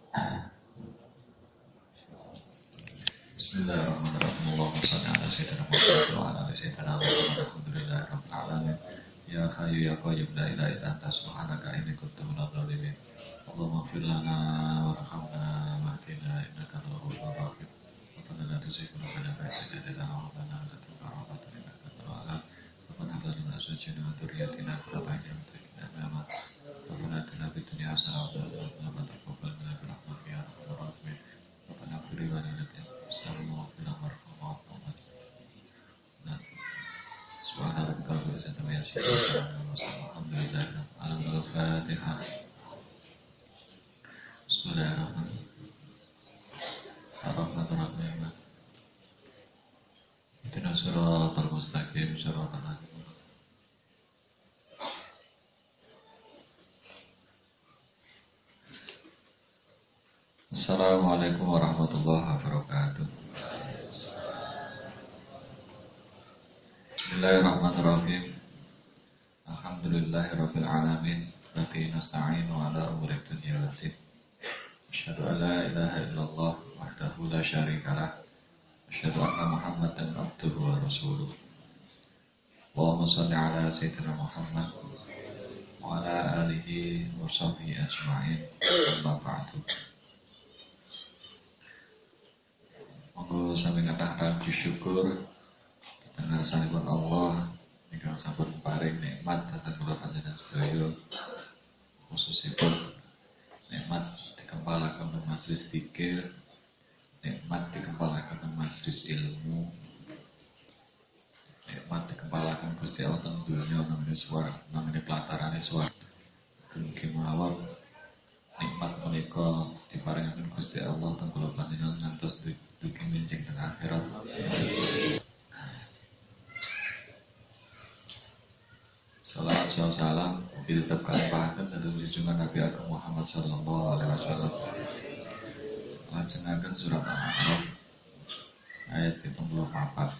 Bismillahirrahmanirrahim. Allahumma shalli ala sayyidina Muhammad wa ala ali sayyidina Muhammad. Alhamdulillahirabbil alamin. Ya hayyu ya qayyum la ilaha illa anta subhanaka inni kuntu minadh dhalimin. Allahumma ighfir lana warhamna wahdina innaka antal ghafurur rahim. Rabbana la tuzigh qulubana ba'da idh hadaytana wa hab lana min ladunka rahmatan innaka antal wahhab. Rabbana hab lana min azwajina wa dhurriyyatina qurrata a'yun waj'alna lil muttaqina imama. Rabbana atina fid dunya hasanah wa fil akhirati hasanah wa taqabbal minna birahmatika ya arhamar rahimin. Rabbana ighfir lana Subhana rabbika rabbil izzati amma yasifun alhamdulillahi rabbil alamin al-Fatihah. Bismillahirrahmanirrahim. Ihdinas siratal mustaqim siratal ladzina Assalamualaikum warahmatullahi wabarakatuh. Bismillahirrahmanirrahim. Alhamdulillahirabbil alamin. Wa bihi nasta'inu ala umuri dunya waddin. Asyhadu an la ilaha illallah wahdahu la syarikalah. Asyhadu anna Muhammadan abduhu wa rasuluh. Allahumma shalli ala sayyidina Muhammad wa ala alihi wa sahbihi ajma'in. Amma ba'du. Monggo sami kathah syukur dengan sanipun Allah ingkang sampun paring nikmat dhateng kula panjenengan sedaya, khususipun nikmat dikempalaken majelis zikir, nikmat dikempalaken majelis ilmu, nikmat dikempalaken Gusti Allah teng donya namine swarga, namine platarane swarga. Mugi mawon nikmat menika diparingaken Gusti Allah teng kula panjenengan ngantos dugi menjing teng akhirat. Salawat salam ditetapkan pahaken dan junjungan Nabi Agung Muhammad sallallahu alaihi wasallam. Lajengaken surat Al-A'raf ayat 74.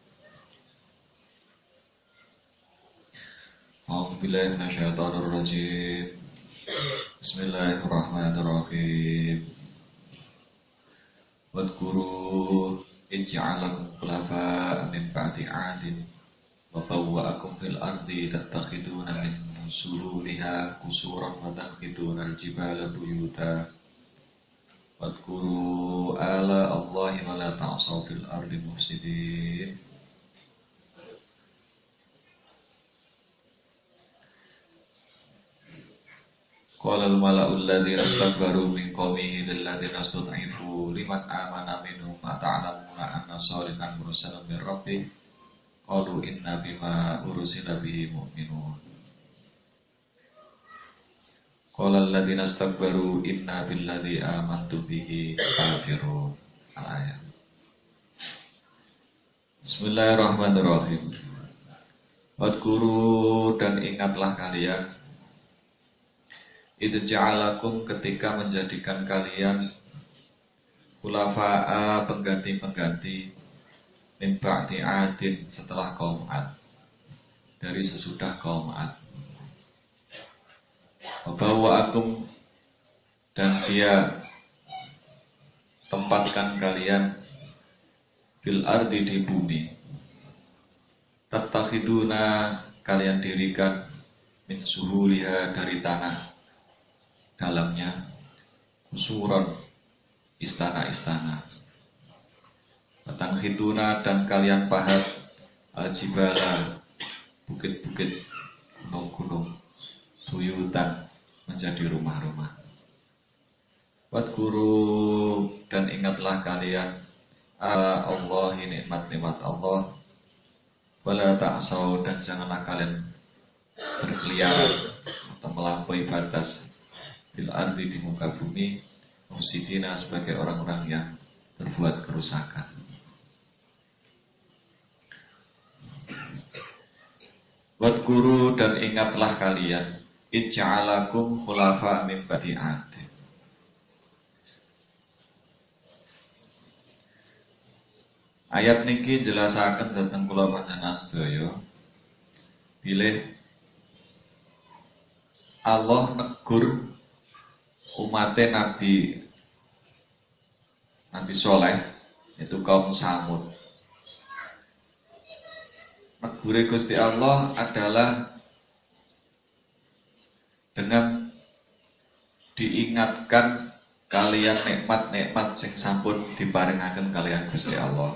A'udzu billahi minasyaitonir rajim. Bismillahirrahmanirrahim. Wadhkuru ij'alakum khulafa'a min ba'di 'adin wa bawwa'akum fil ardi tattakhiduna min suruliha qusuran wa tanhituna al-jibala buyuta wadhkuru ala Allahi wa la ta'saw fil ardi mufsidin. Qala al-mala'u alladhina istakbaru min qawmihi lil ladzina istud'ifu liman amana minhum ata'lamuna anna shalihan mursalun min rabbih qalu inna bima ursila bihi mu'minun. Qala alladziina istakbaru inna billadzi amantu bihi kafirun. Al-ayat. Bismillahirrahmanirrahim. Wadhkuru dan ingatlah kalian idz ja'alakum ketika menjadikan kalian khulafa'a pengganti-pengganti min ba'di 'adin setelah kaum 'ad, dari sesudah kaum 'ad. Wabawa'akum dan dia tempatkan kalian fil ardi di bumi. Tattakhiduna kalian dirikan min suhuliha dari tanah dalamnya kusuran istana-istana. Batang hituna dan kalian pahat al-jibala bukit-bukit, gunung-gunung, buyutan menjadi rumah-rumah. Wadhkuru dan ingatlah kalian ala Allahi nikmat-nikmat Allah wala ta'saw dan janganlah kalian berkeliaran atau melampaui batas bil ardi di muka bumi mufsidina sebagai orang-orang yang berbuat kerusakan. Wadhkuru dan ingatlah kalian ij'alakum khulafa min ba'di 'ad. Ayat niki jelasaken dhateng kula panjenengan sedaya bilih Allah negur umatnya Nabi Nabi Soleh itu kaum Samud. Negure Gusti Allah adalah dengan diingatkan kalian nikmat-nikmat sing sampun diparingaken kalian Gusti Allah.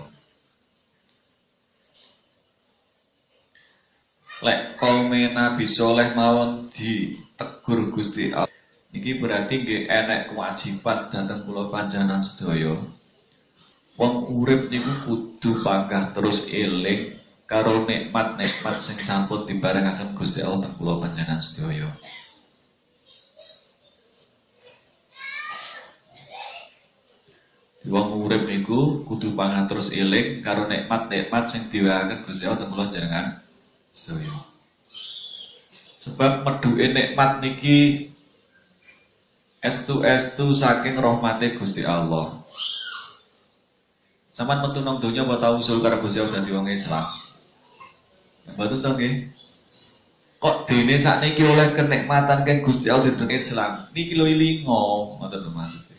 Lek kaum Nabi Soleh mawon ditegur Gusti Allah, iki berarti nggih enek kewajiban dhateng kula panjenengan sedaya. Wong urip niku kudu panggah terus eling karo nikmat-nikmat sing sampun diparingaken Gusti Allah teng kula panjenengan sedaya. Wong urip niku kudu panggah terus eling karo nikmat-nikmat sing diwehaken Gusti Allah teng kula panjenengan sedaya. Sebab meduke nikmat niki estu saking rahmate Gusti Allah. Sampeyan metu nang donya apa tau usul karo Gusti Allah dadi wong Islam? Mboten to nggih. Kok dene sakniki oleh kenikmatan kang Gusti Allah dadi Islam. Niki lho ilingo, ngoten to maksudnya.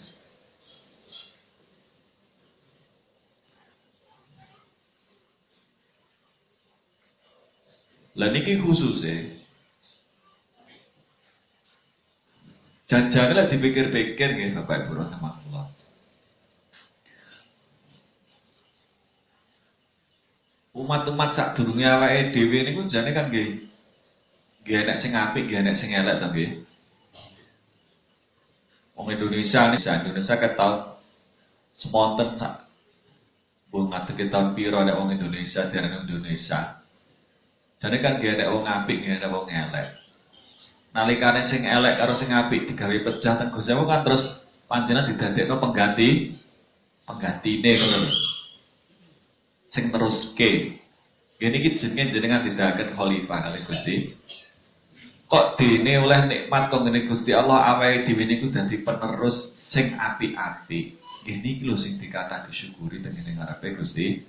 Lah niki khususe janjane lek dipikir-pikir nggih Bapak Ibu rahimakumullah. Umat-umat sadurunge awake dhewe niku jane kan nggih enek sing apik, nggih enek sing elek to nggih. Wong Indonesia ketau semonten sak wong ngadeg tahun piro nek wong Indonesia diarani Indonesia. Jane kan nggih enek wong apik, nggih enek wong elek. Nalikane sing elek karo sing apik digawe pecah teng Gusti Allah kan terus panjenengan didadekno penggantine ngono lho. Sing teruske. Ngene iki jenengan didadekaken khalifah kali Gusti. Kok dene oleh nikmat kok ngene Gusti Allah awake dhewe niku dadi penerus sing apik-apik. Ngene iki lho sing dikata disyukuri teng ngene ngarepe Gusti.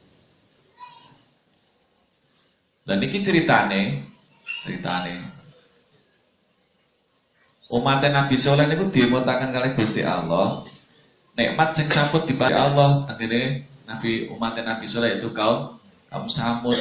Lah niki ceritane umat Nabi Soleh niku dimutaken kalih Gusti Allah. Nikmat sing sampun diparingi Allah tengene umat Nabi Soleh itu kaum Samud.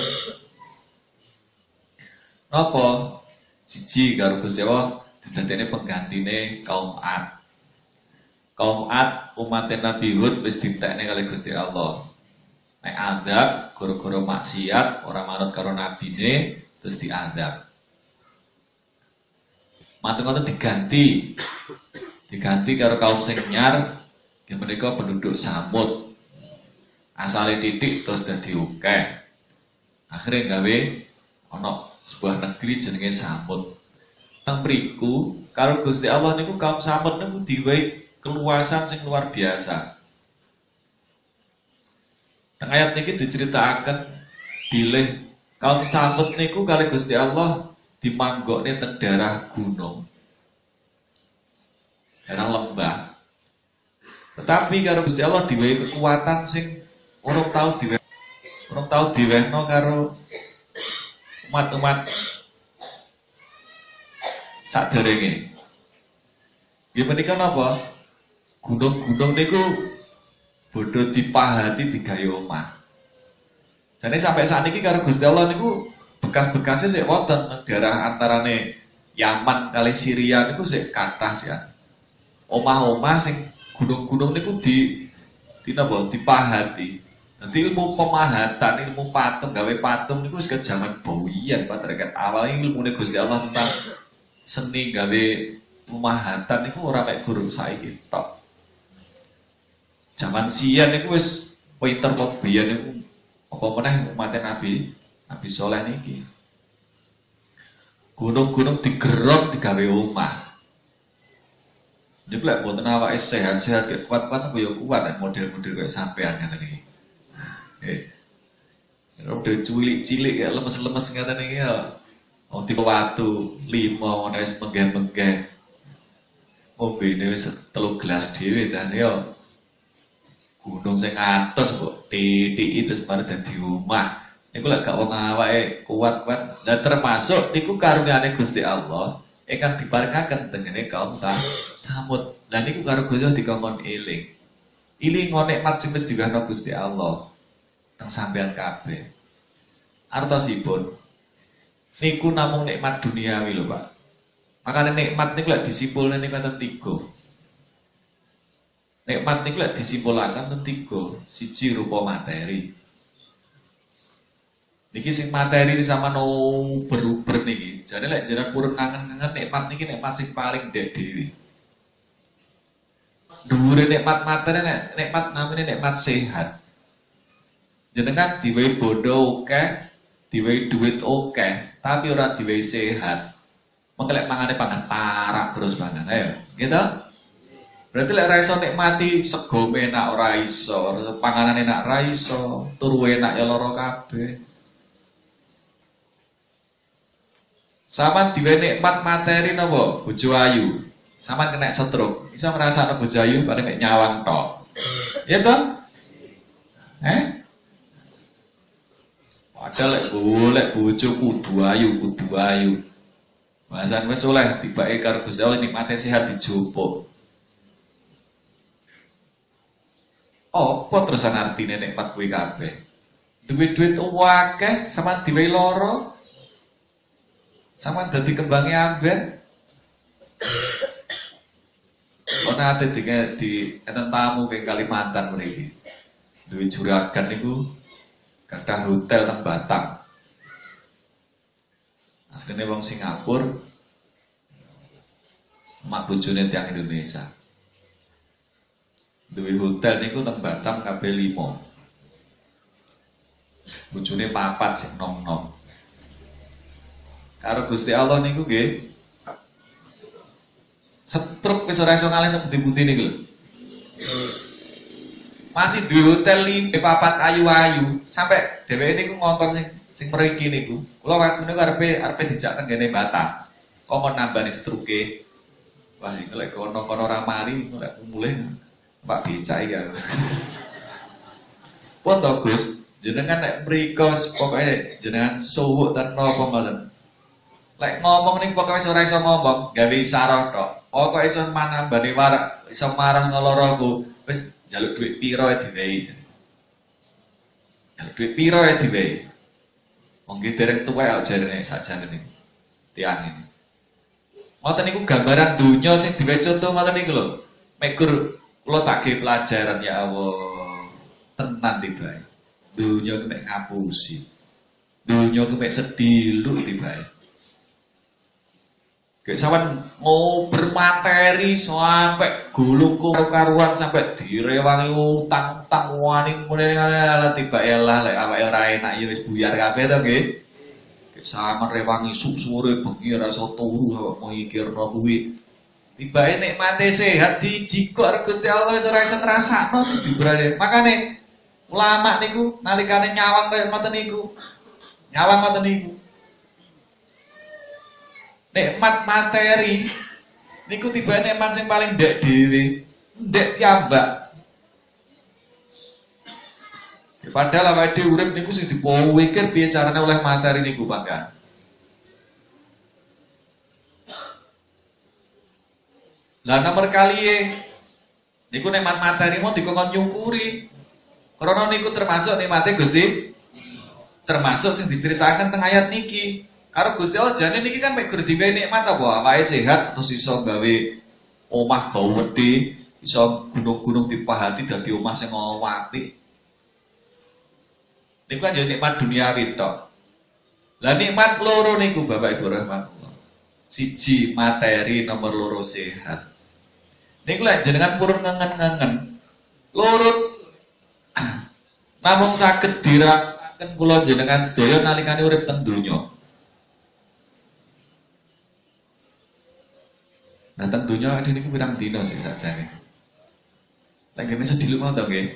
Napa? Siji karo Gusti Allah didadekne penggantine kaum Ad. Kaum Ad umat Nabi Hud wis ditekne kalih Gusti Allah. Nek adab gara-gara maksiat ora manut karo nabine terus diadab. Mantun-mantun diganti karo kaum sing nyar, yang mereka penduduk Samud. Asale titik terus dadi akeh. Akhire gawe ana sebuah negeri jenenge Samud. Teng mriku karo Gusti Allah niku kaum Samud niku diwehi keluasan sing luar biasa. Teng ayat niki diceritakan bilih kaum Samud niku kali Gusti Allah dimanggokne teng daerah gunung. Daerah lembah. Tetapi karo Gusti Allah diwehi kekuatan sing urung tau diwehno karo umat-umat saderenge. Nggih menika napa? Gunung-gunung niku bodho dipahati digawe omah. Jane sampai saat ini karo Gusti Allah niku bekas-bekasnya sik wonten daerah antarane Yaman kali Syria niku sik kathah sih. Omah-omah sing gunung-gunung niku dipahati. Nanti ilmu pemahatan, ilmu patung, gawe patung niku wis ke zaman Bowian Pak terkait awal ilmune Gusti Allah tentang seni gawe pemahatan niku ora mek guru saiki tok. Zaman sian niku wis pinter kok biyen niku apa meneh umat Nabi Soleh niki. Gunung-gunung digerok digawe omah. Niku lek mboten awake sehat-sehat kaya kuat-kuat apa ya kuat model-model kaya sampean ngene iki. Udah cilik-cilik ya lemes-lemes ngeten iki ya. Wong tipe watu 5 ngono wis menggeh-menggeh. Ombene wis 3 gelas dhewe dan ya gunung sing atos kok titiki terus pada dadi omah. Niku lek gak wong awake kuat-kuat. Lah termasuk niku karunyane Gusti Allah ingkang diparingaken tengene kaum Samud. Lah niku karo Gusti dikongkon eling. Ilingo nikmat sing wis diwehana Gusti Allah teng sampean kabeh. Artosipun niku namung nikmat duniawi lho, Pak. Makanya nikmat niku lek disimpulne niku wonten 3. Nikmat niku lek disimpulaken wonten 3. Siji rupa materi. Niki sing materi sama no beruber niki. Jadi lek jenengan purun kangen-kangen nikmat niki nikmat sing paling ndek dhewe. Dhuwure nikmat materi nikmat namine nikmat sehat. Jenengan diwehi bondo akeh, diwehi duit akeh, tapi ora diwehi sehat. Mengko lek mangane pangan tarak terus pangan. Ayo, gitu. Berarti lek ra iso nikmati sego enak ora iso, panganan enak ra iso, turu enak ya lara kabeh. Sama diwehi nikmat materi napa? Bojo ayu. Sama kena stroke. Iso ngrasakno bojo ayu paling mek nyawang tok. Ya toh? Padahal lek bojo kudu ayu. Bahasan wis oleh tibake karo Gusti Allah nikmate sehat dijupuk. Apa terusan artine nikmat kuwi kabeh? Duit-duit akeh sama diwehi lara. Sama dadi kembange amben. Ono ate di enten tamu ke Kalimantan mriki. Duwe juragan niku kadang hotel nang Batam. Asline wong Singapura. Mak bojone tiyang Indonesia. Duwe hotel niku nang Batam kabeh 5. Bojone 4 sing nom-nom. Karo Gusti Allah niku nggih setruk wis ora iso ngalih nang pundi-pundi niku lho. Masih duwe hotel 5 ayu-ayu sampai dheweke niku ngongkon sing mriki niku. Kula waktu niku arepe dijak teng kene Batam. Kok nambani setruke. Wah, iki lek kono-kono ora mari lek mulih Pak becak iki. Pun to Gus, jenengan nek mriko pokoke jenengan suwuk ten napa mboten. Lek ngomong ning pokoke wis ora iso ngomong, gawe isyarat tok. Pokoke iso manambani warak, iso marah ngeloroku, wis njaluk dhuwit piro ae diwehi. Njaluk dhuwit piro ae diwehi. Wong iki dereng tuwek kok jarene sakjane niku. Tiang ini. Ngoten niku gambaran donya sing diwehi contoh ngoten niku lho. Mekur kula tak ge pelajaran ya Allah. Tenan tibae. Donya ku mek ngapusi. Donya ku mek sediluk tibae. Kayak sampean mau bermateri sampai gulung karuan sampai direwangi utang-utang wani mulai tiba elah lek awake ora enak ya wis buyar kabeh to nggih. Kayak sampean rewangi sore bengi ora iso turu mau mikirno kuwi. Tibake nikmate sehat dijikok Gusti Allah wis ora iso ngrasakno dibrane. Makane ulama niku nalikane nyawang kaya ngoten niku. Nyawang ngoten niku. Nikmat materi niku tiba nikmat sing paling ndek dhewe, ndek piyambak. Padahal awake dhewe urip niku sing dipikir piye carane oleh materi niku Pak. Lah nomor kaliye niku nikmat materi mau dikongkon nyukuri. Karena niku termasuk nikmate Gusti. Termasuk sing diceritakan teng ayat niki. Karo Gusti Allah jane niki kan mek gur diwehi nikmat apa awake sehat terus iso gawe omah gawedhe, iso gunung-gunung dipahati dadi omah sing apik. Niku kan yo nikmat duniawi tok. Lah nikmat loro niku Bapak Ibu rahmatullah. Siji materi, nomor loro sehat. Niku lek jenengan purun ngengen-ngengen. Loro namung saged dirasaken kula jenengan sedaya nalikane urip teng donya. Nah, tentunya ada niku pirang dina sih sakjane. Lek ngene sediluk mau to nggih.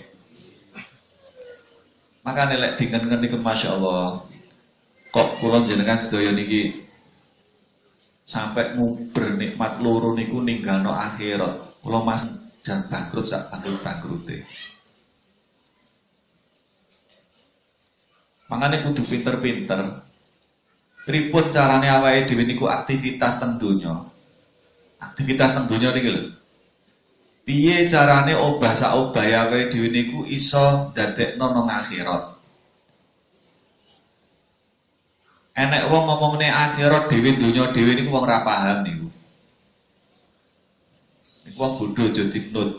Makane lek dingen-ngen niku masyaallah. Kok kula jenengan sedaya niki sampai nguber nikmat loro niku ninggano akhirat. Kula mas dan bangkrut sak bangkrut-bangkrute. Makane kudu pinter-pinter. Pripun carane awake dhewe niku aktivitas teng donya. Aktivitas teng donya niki lho. Piye carane obah sak obah ya kowe dhewe niku iso dadekno nang akhirat. Enek wong ngomongne akhirat dhewe donya dhewe niku wong ra paham niku. Niku wong bodho aja dinut.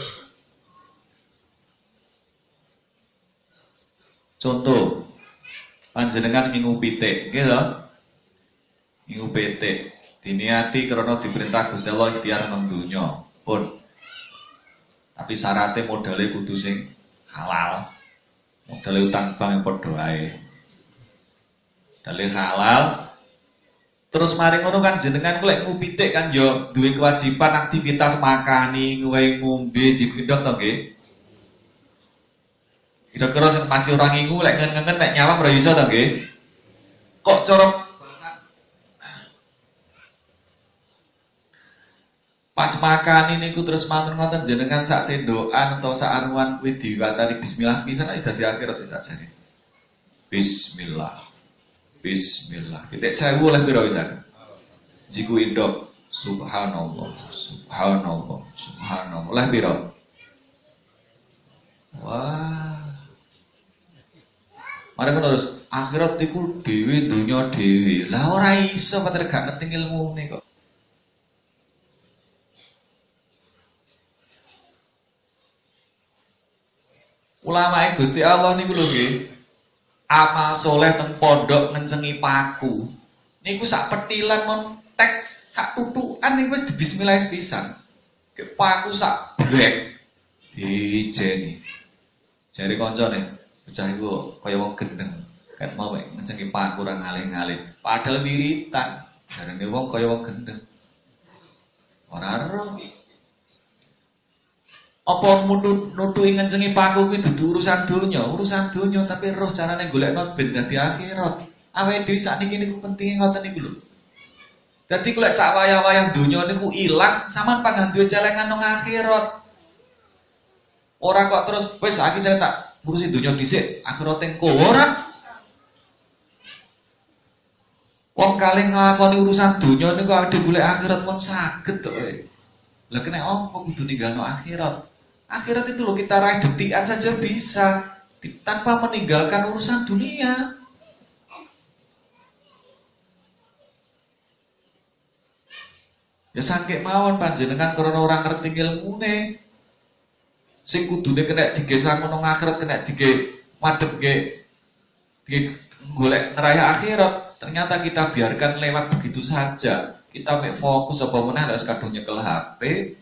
Contoh, panjenengan ngingu pitik, nggih lho. Ngingu pitik, diniati krana diperintah Gusti Allah ikhtiar nang donya. Pun tapi syaratnya modalnya kudu sing halal. Modalnya utang bank yang padha ae. Modalnya halal. Terus mari ngono kan jenengan lek ngupitik kan yo duwe kewajiban aktivitas makani, nguwe ngombe, jipindok to nggih. Kira-kira sing pasti orang ngingu lek ngen-ngen nek nyawang ora iso to nggih. Kok cara pas makan ini ku terus manten-manten jenengan sak sendokan atau sak anuan kuwi diwacani bismillah pisan ae dadi akhirat sing sakjane. Bismillah. Bismillah. Pitik 1000 oleh pira wisan? Jiku indok. Subhanallah. Subhanallah. Subhanallah. Oleh pira? Wah. Mari terus akhirat iku dhewe donya dhewe. Lah ora iso pater gak ngerti ilmune kok. Ulama Gusti Allah niku lho nggih. Amal soleh teng pondok ngencengi paku. Niku sak petilan mon teks sak tutukan niku wis bismillah pisan. Ke paku sak blek dijeni. Jare kancane, bocah iku kaya wong gendeng. Ket mau ngencengi paku ora ngalih-ngalih. Padahal wiritan. Jarane wong kaya wong gendeng. Ora ero. Apa nutuhi ngencengi paku kuwi dudu urusan donya tapi roh carane golekno ben dadi akhirat. Awake dhewe sakniki niku pentinge ngoten niku lho. Dadi kulek sak wayah-wayah donya niku ilang, sampean pangan duwe celengan nang akhirat. Ora kok terus wis saiki saya tak ngurusi donya dhisik, akhirat engko ora. Wong kalih nglakoni urusan donya niku awake golek akhirat wong saged to. Lah kena opo kudu ninggalno akhirat? Akhirat itu loh kita raih detikan saja bisa tanpa meninggalkan urusan dunia. Ya saking mawon panjenengan karena orang ngerti ilmune. Sing kudune kena digesang nang akhirat kena madhep golek neraya akhirat. Ternyata kita biarkan lewat begitu saja. Kita fokus apa meneh harus kadung nyekel HP.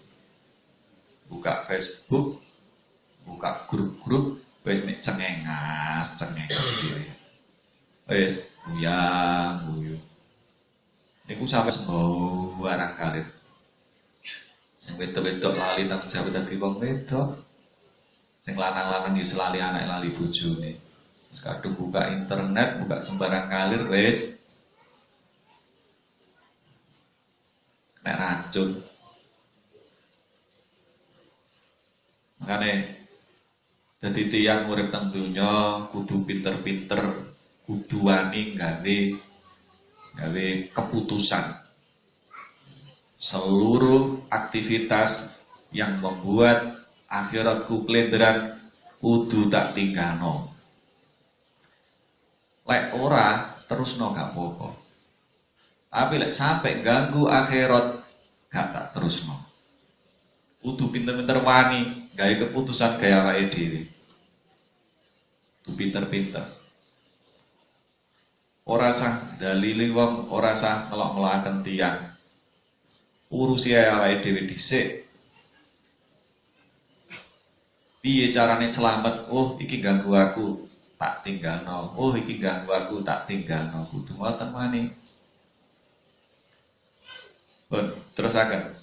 Buka Facebook, buka grup-grup, wis mek cengengas dhewe. Wis guyu. Niku sampe sembo barang kalir. Sing wedok-wedok lali tanggung jawab dadi wong wedok. Sing lanang-lanang yo lali anak lali bojone. Wis kadung buka internet, buka sembarang kalir wis nek racun. Makanya dadi tiyang urip teng donya kudu pinter-pinter, kudu wani gawe keputusan. Seluruh aktivitas yang membuat akhiratku klenderan kudu tak tinggalno. Lek ora terusno gak apa-apa. Tapi lek sampai ganggu akhirat gak tak terusno. Kudu pinter-pinter wani gawe keputusan gaya awake dhewe. Tu pinter-pinter. Ora sah dalili wong, ora sah ngelok-ngelokaken tiyang. Urusi awake dhewe dhisik. Piye carane selamat? Oh, iki ganggu aku, tak tinggalno. Oh, iki ganggu aku, tak tinggalno. Kudu ngoten maneh. Terusaken.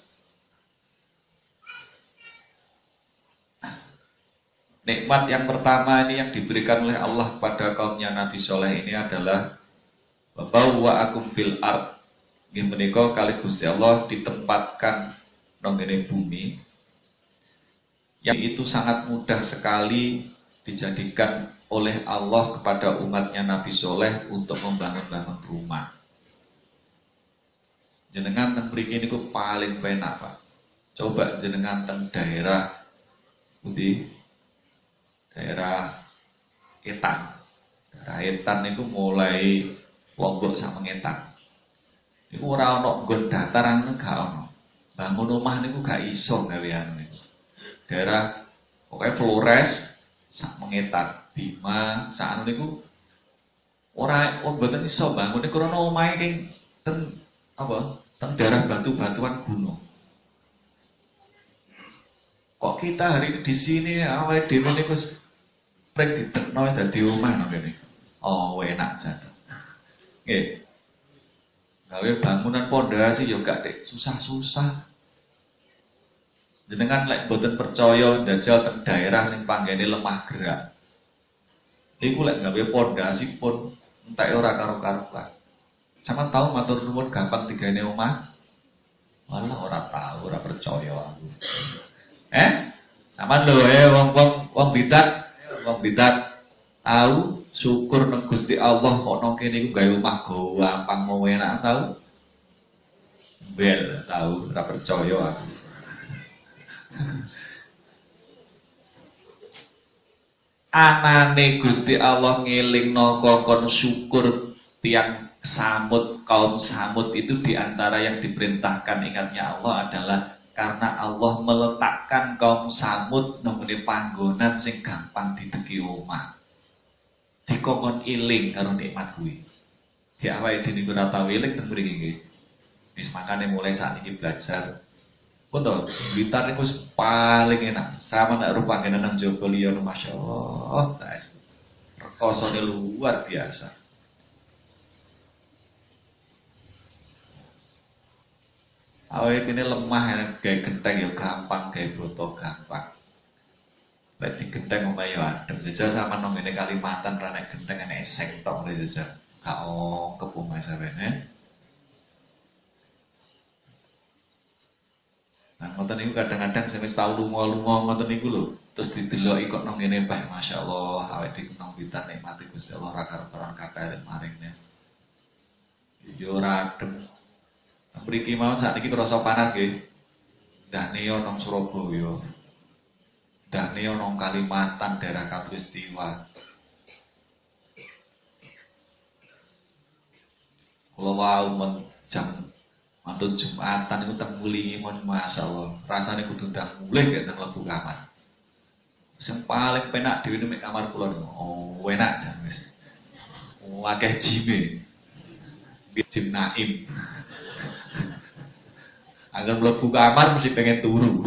Nikmat yang pertama ini yang diberikan oleh Allah kepada kaumnya Nabi Soleh ini adalah bahwa akum fil ard. Nggih menika kalih Gusti Allah ditempatkan nang ngene bumi yang itu sangat mudah sekali dijadikan oleh Allah kepada umatnya Nabi Soleh untuk membangun-bangun rumah. Jenengan teng mriki niku paling penak, Pak. Coba jenengan teng daerah pundi? Daerah Etan. Daerah Etan niku mulai Lombok sama Ngetan. Niku ora ana nggon dataran gak ono. Bangun omah niku gak iso gawean niku. Daerah pokoknya Flores sak Mengetan, Bima, sak anu niku ora mboten iso bangun niku krana omahe ning ten apa? Ten daerah batu-batuan gunung. Kok kita hari ini di sini awake dhewe niku prek ditekno wis dadi omah nang kene. Oh, enak saja. Nggih. Gawe bangunan pondasi ya gak dek susah-susah. Jenengan lek boten percaya njajal teng daerah sing panggene lemah gerak. Iku lek gawe pondasi pun entek ora karo-karuan. Sampeyan tahu matur nuwun gampang digane omah? Malah ora tahu, ora percaya aku. Sampeyan lho wong bidat tahu syukur nang Gusti Allah kok nang kene iku gawe omah gampang mau enak tahu? Bel tahu, ora percaya aku. Anane Gusti Allah ngelingno kon syukur tiang Samud, kaum Samud itu diantara yang diperintahkan ingatnya Allah adalah karena Allah meletakkan kaum Samud nemune panggonan sing gampang diteki omah. Dikongkon iling karo nikmat kuwi. Di awake dhewe niku ora tau iling teng mriki nggih. Wis makane mulai saat ini belajar Betul, gitar itu paling enak. Sama nak rupa kena nang Joko Lion, masya Allah, rekosone luar biasa. Awalnya ini lemah ya, kayak genteng ya gampang, kayak botol gampang. Lek di genteng omahe ya adem. Jajal sama nang ngene Kalimantan ra nek genteng enek seng tok lho jajal. Kao kepomah sampeyan. Nah, ngoten niku kadang-kadang saya wis tau lunga-lunga ngoten niku lho. Terus dideloki kok nang ngene bae masyaallah awake dhewe nang pitan nikmati Gusti Allah ra karo-karoan kathah maringne. Yo ora adem. Mriki mau sakniki krasa panas nggih. Ndahne yo nang Surabaya. Ndahne yo nang Kalimantan daerah Katulistiwa. Kula wau jam mantun Jumatan itu teng mulingi mon masyaallah. Rasane kudu ndang mulih gek teng lebu kamar. Sing paling penak dhewe nek kamar kula niku. Oh, enak jan wis. Akeh jime. Jim Naim. Angger mlebu kamar mesti pengen turu.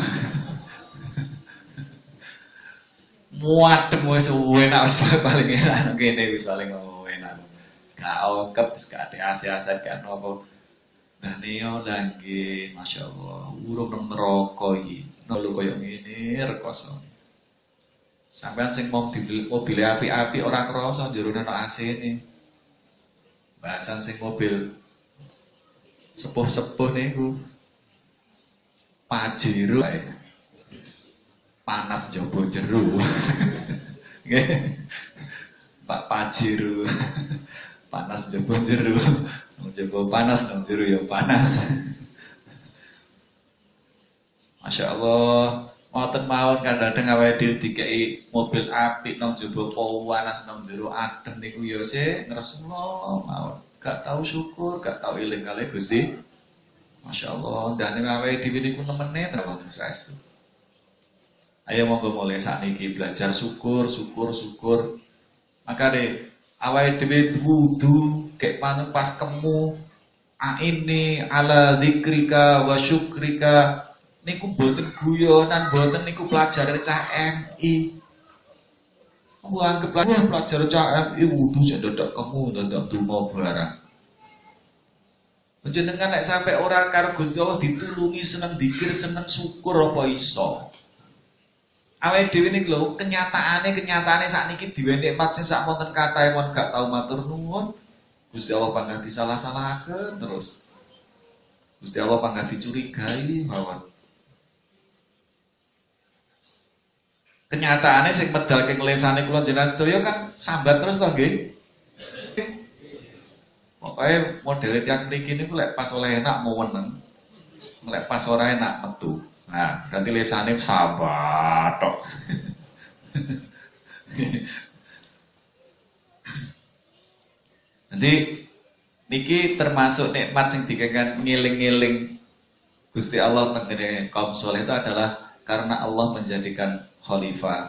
Muat wis enak wis paling enak kene wis paling enak. Gak ongkep, gak ada AC-AC gak nopo. Nah neo lagi, masya Allah, urung nang neraka iki, nolo koyo ngene rekoso. Sampeyan sing mau dibeli mobil api-api ora krasa jerone ana AC-ne. Bahasan sing mobil sepuh-sepuh niku Pajero ae. Panas njaba jero. Nggih. Pak Pajero. Panas njaba jero. Njaba panas nang jero ya panas. Masya Allah, ngoten mawon kadang-kadang awake dhewe dikeki mobil apik nang jaba panas nang jero adem niku ya sik ngresno mawon. Gak tahu syukur, gak tahu eling kalih Gusti. Masya Allah, ndane awake dhewe niku nemene tenan saestu. Ayo monggo mulai sakniki belajar syukur. Maka deh awake dhewe wudu kayak paneng pas kemu ini ala dzikrika wa syukrika niku boten guyonan, boten niku pelajaran cah MI. Aku anggap pelajaran cah MI wudu sing dadak kemu dadak donga barang. Jenengan nek sampai ora karo Gusti Allah ditulungi seneng dzikir, seneng syukur apa iso. Awake dhewe niku lho kenyataane sakniki diwe nikmat sing sak wonten kathah mon gak tau matur nuwun. Gusti Allah panggah disalah-salahaken terus. Gusti Allah panggah dicurigai mawon. Kenyataane sing medalke kelesane kula jenengan sedaya kan sambat terus to nggih. Pokoke modele tiyang mriki niku lek pas oleh enak mau weneng. Lek pas ora enak metu. Nah, berarti lisane sabar tok. Nanti niki termasuk nikmat sing dikengken ngiling-ngiling Gusti Allah mengenai kaum soleh itu adalah karena Allah menjadikan khalifah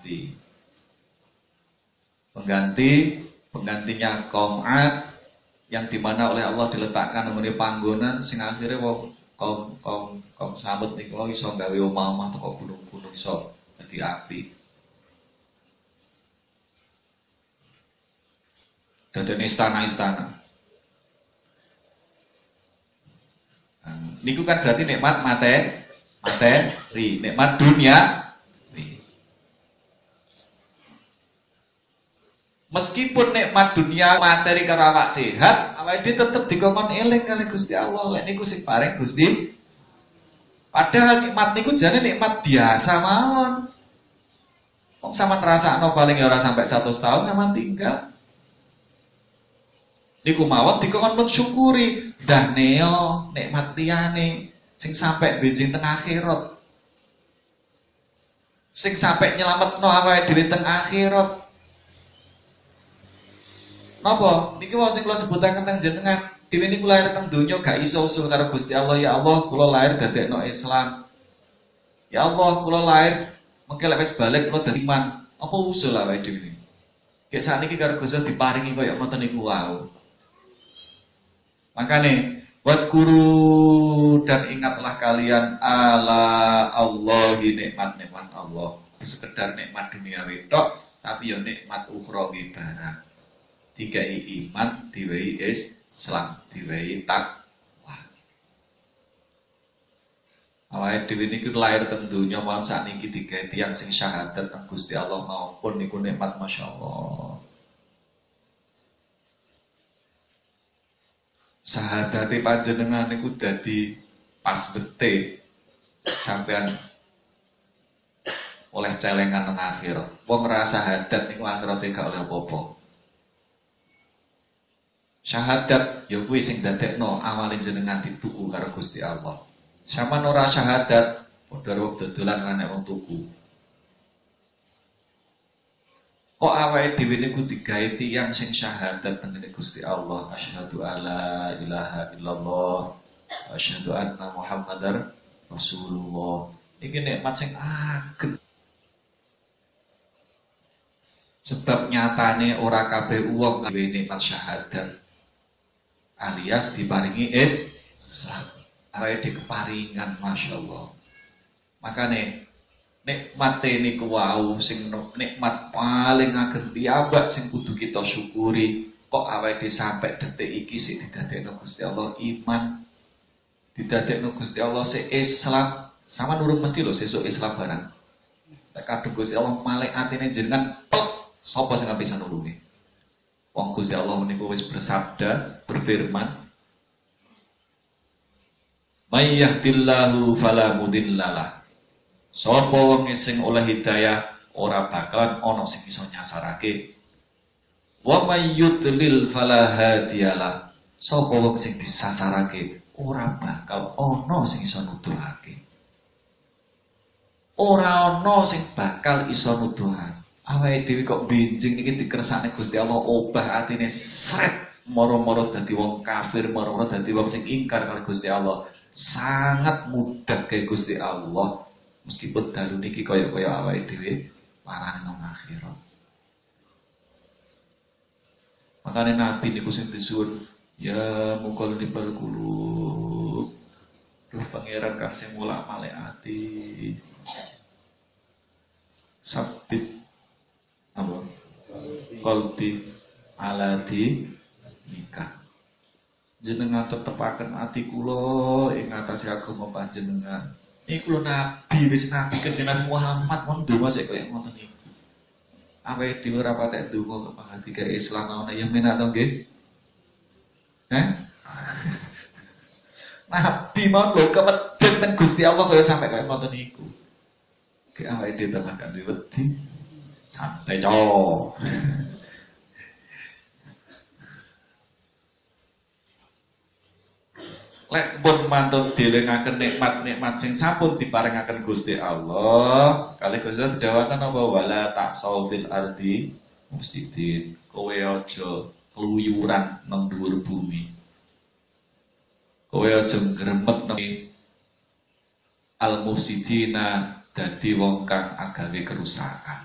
penggantinya kaum Ad yang dimana oleh Allah diletakkan mengenai panggonan sing akhirnya kaum Samud niku iso gawe omah-omah teko gunung-gunung iso dadi api. Dadene istana-istana. Niku kan berarti nikmat materi, nikmat dunia. Meskipun nikmat dunia materi karo awak sehat, awake dhewe tetep dikongkon eling kali Gusti Allah. Lek niku sing paring Gusti. Padahal nikmat niku jane nikmat biasa mawon. Wong sampean rasakno paling ya ora sampai 100 tahun sampean tinggal. Niku mawon dikongkon mensyukuri, dah neo nikmat liyane sing sampai benjing teng akhirat. Sing sampai nyelametno awake dhewe teng akhirat. Napa? Niki wau sing kula sebutaken teng jenengan, dhewe niku lahir teng donya gak iso usul karo Gusti Allah, ya Allah, kula lahir dadekno Islam. Ya Allah, kula lahir mengke lek wis balik kula dadi iman. Apa usul awake dhewe niki? Gek sakniki karo Gusti Allah diparingi kaya ngoten niku wau. Makane wadkuru dan ingatlah kalian ala Allahi nikmat-nikmat Allah. Sekedar nikmat duniawi tok, tapi ya nikmat ukhrawi barang. Dikai iman, diwai Islam, diwai takwa. Awake dhewe niku lahir teng donya mawon sakniki digawe tiyang sing syahadat teng Gusti Allah maupun niku nikmat masyaallah. Sahadate panjenengan niku dadi pas bete sampean oleh celengan nang akhir. Wong ngrasa hadat niku akhirate gak oleh apa-apa. Syahadat ya kuwi sing dadekno awale jenengan dituku karo Gusti Allah. Sampeyan ora syahadat padha wong dodolan kan nek wong tuku. Kok awake dhewe niku digawe tiyang sing syahadat teng Gusti Allah, asyhadu alla ilaha illallah wa asyhadu anna Muhammadar Rasulullah. Iki nikmat sing ageng. Sebab nyatane ora kabeh wong duwe nikmat syahadat. Alias diparingi Islam. Awake dhewe keparingan masyaallah. Makane nikmat niku wau sing nikmat paling ageng piyambak sing kudu kita syukuri. Kok awake dhewe sampai detik iki sik didadekno Gusti Allah iman. Didadekno Gusti Allah sik Islam. Sama nurung mesti lho sesuk Islam barang. Nek kadung Gusti Allah malih atine jenengan tok sapa sing bisa nulungi? Wong Gusti Allah niku wis bersabda, berfirman, "May yahdillahu fala mudhillalah." Sapa wong sing oleh hidayah ora bakalan ana sing iso nyasarake. Wa may yudlil fala hadiyalah. Sapa wong sing disasarake ora bakal ana sing iso nuduhake. Ora ana sing bakal iso nuduhake. Awake dhewe kok benjing iki dikersakne Gusti Allah obah atine sret moro-moro dadi wong kafir, moro-moro dadi wong sing ingkar karo Gusti Allah. Sangat mudah ke Gusti Allah. Meskipun dalu niki kaya-kaya awake dhewe parane nang akhirat. Makane Nabi niku sing disuwun ya muqallibal qulub. Duh pangeran kang sing mulak-malik ati. Sabit apa? Qalbi aladi nikah. Jenengan tetepaken ati kula ing atase agama panjenengan. Iku lho nabi wis nabi kanjeng Muhammad mon donga sik koyo ngoten niku. Awake dhewe ora patek donga kok pangati ke Islam ana ya menak to nggih? Nabi mon lho kemedhen teng Gusti Allah kaya sampe koyo ngoten niku. Ki awake dhewe tepakan wedi. Santai cowok. Lek pun mantun dielingaken nikmat-nikmat sing sampun diparingaken Gusti Allah, kalih Gusti Allah didhawuhaken apa wala taksau fil ardi mufsidin. Kowe aja keluyuran nang dhuwur bumi. Kowe aja ngremet nang al mufsidina dadi wong kang agawe kerusakan.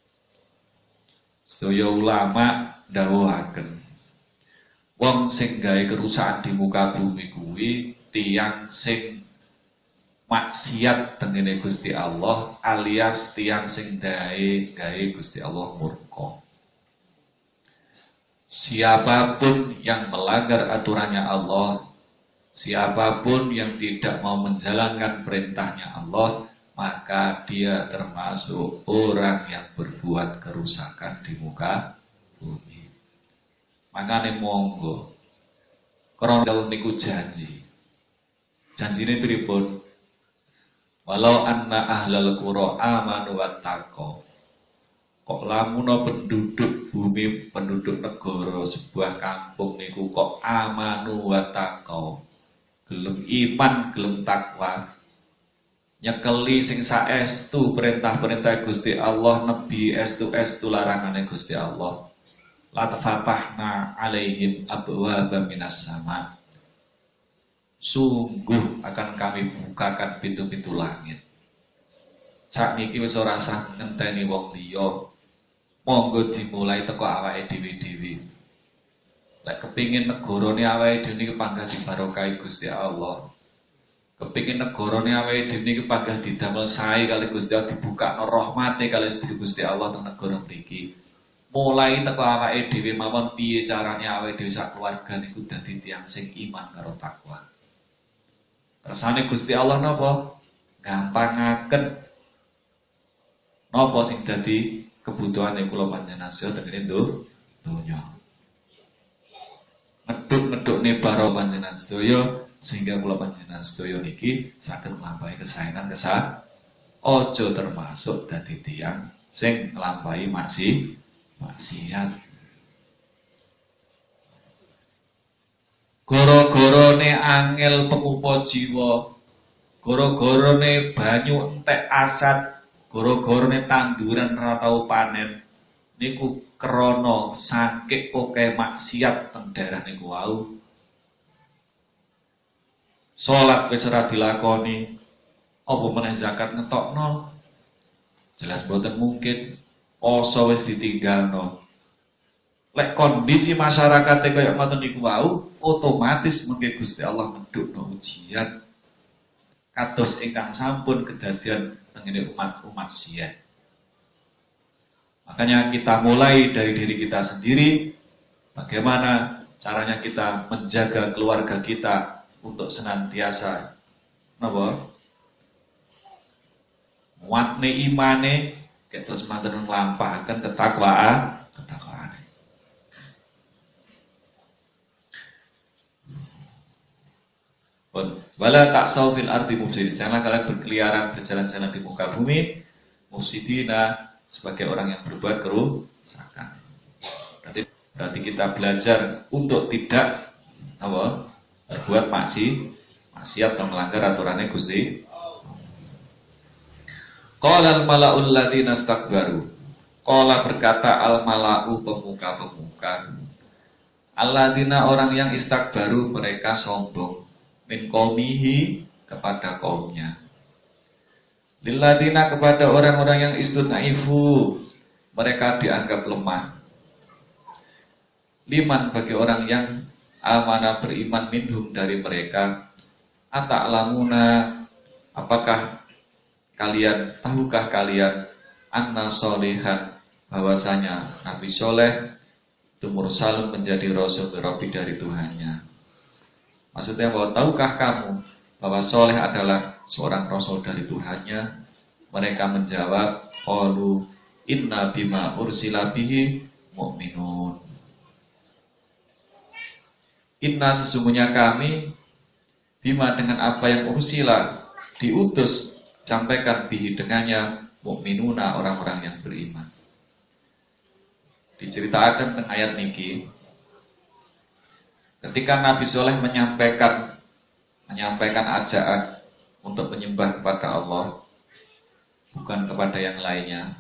Sedaya ulama ndhawuhaken wong sing gawe kerusakan di muka bumi kuwi tiyang sing maksiat tengene Gusti Allah alias tiyang sing gawe Gusti Allah murka. Siapapun yang melanggar aturannya Allah, siapapun yang tidak mau menjalankan perintahnya Allah, maka dia termasuk orang yang berbuat kerusakan di muka bumi. Makane monggo krana jauh niku janji. Janjine pripun? Walau anna ahlal qura amanu wattaqau. Kok lamun penduduk bumi, penduduk negara sebuah kampung niku kok amanu wattaqau. Gelem iman, gelem takwa. Nyekeli sing saestu perintah-perintah Gusti Allah, nebi estu-estu larangane Gusti Allah. Latfatahna alaihim abwaaba minas sama. Sungguh akan kami bukakan pintu-pintu langit. Sakniki wis ora usah ngenteni wong liya. Monggo dimulai teko awake dhewe-dhewe. Lek kepingin negarane awake dhewe niki panggah dibarokahi Gusti Allah. Kepingin negarane awake dhewe niki panggah didamel sae kali Gusti Allah, dibukakno rahmate kali Gusti Allah teng negara mriki. Mulai teko awake dhewe mawon piye carane awake dhewe sak keluarga niku dadi tiyang sing iman karo takwa. Kersane Gusti Allah napa? Gampangaken napa sing dadi kebutuhane kula panjenengan sedaya tengene donya. Medhuk-medhukne para panjenengan sedaya sehingga kula panjenengan sedaya niki saged nglampahi kesaenan kesah. Aja termasuk dadi tiyang sing nglampahi maksiat. Goro-gorone angel pengupa jiwa, goro-gorone banyu entek asat, goro-gorone tanduran ora tau panen. Niku krana saking akeh maksiat teng daerah niku wau. Salat wis ora dilakoni, apa meneh zakat ngetokno? Jelas boten mungkin. Poso wis ditinggalno. Lek kondisi masyarakat kaya ngoten niku wau, otomatis mengke Gusti Allah medhukno ujian kados ingkang sampun kedadian tengene umat sia. Makanya kita mulai dari diri kita sendiri, bagaimana caranya kita menjaga keluarga kita untuk senantiasa napa? Muatne imane terus manten nglampahaken ketakwaan. Wala taksau fil ardi mufsidin. Janganlah kalian berkeliaran berjalan-jalan di muka bumi mufsidina sebagai orang yang berbuat kerusakan. Berarti kita belajar untuk tidak berbuat maksiat atau melanggar aturannya Gusti. Qala al-mala'ul ladzina istakbaru. Qala berkata al-mala'u pemuka-pemuka. Alladzina orang yang istakbaru mereka sombong min qaumihi kepada kaumnya. Lilladzina kepada orang-orang yang istudaifu mereka dianggap lemah. Liman bagi orang yang amanah beriman minhum dari mereka. Ata'lamuna apakah tahukah kalian anna solihan bahwasanya Nabi Soleh itu mursalun menjadi rasul dari Tuhannya. Maksudnya bahwa tahukah kamu bahwa Soleh adalah seorang rasul dari Tuhannya? Mereka menjawab, qalu inna bima ursila bihi mu'minun. Inna sesungguhnya kami bima dengan apa yang ursila diutus sampaikan bihi dengannya mukminuna orang-orang yang beriman. Diceritakan tentang ayat niki ketika Nabi Soleh menyampaikan menyampaikan ajakan untuk menyembah kepada Allah, bukan kepada yang lainnya.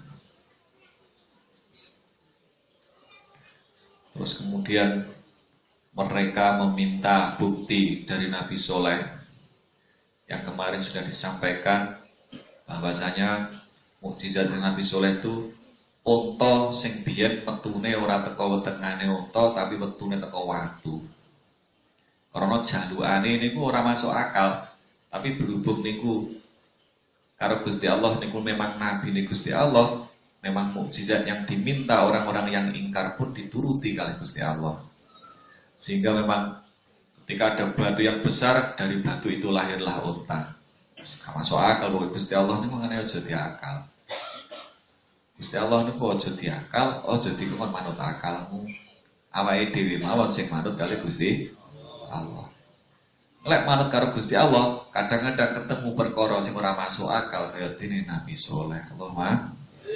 Terus kemudian mereka meminta bukti dari Nabi Soleh yang kemarin sudah disampaikan bahwasanya mukjizat Nabi Soleh itu unta sing biyen wetune ora teko wetengane unta tapi wetune teko watu. Karena jalukane niku ora masuk akal, tapi berhubung niku karo Gusti Allah niku memang nabi niku Gusti Allah, memang mukjizat yang diminta orang-orang yang ingkar pun dituruti oleh Gusti Allah. Sehingga memang ketika ada batu yang besar, dari batu itu lahirlah unta. Gak masuk akal bahwa Gusti Allah ini mengenai aja diakal. Gusti Allah ini aja diakal, aja dikon manut akalmu. Awake dhewe mawon sing manut kali Gusti Allah. Lek manut karo Gusti Allah, kadang-kadang ketemu perkara sing ora masuk akal kaya dene Nabi Soleh. Allahumma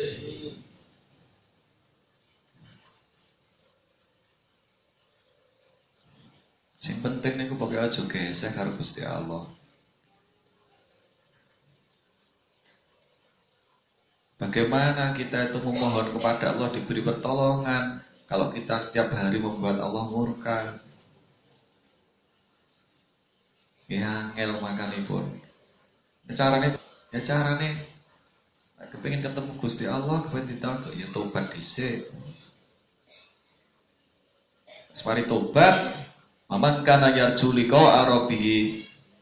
sing penting niku pokoke aja gesek karo Gusti Allah. Bagaimana kita itu memohon kepada Allah diberi pertolongan kalau kita setiap hari membuat Allah murka? Ya ngel makanipun. Ya carane kepengin ketemu Gusti Allah, kepengin ditakok ya tobat dhisik. Separi tobat, maman kana yarju liqa rabbih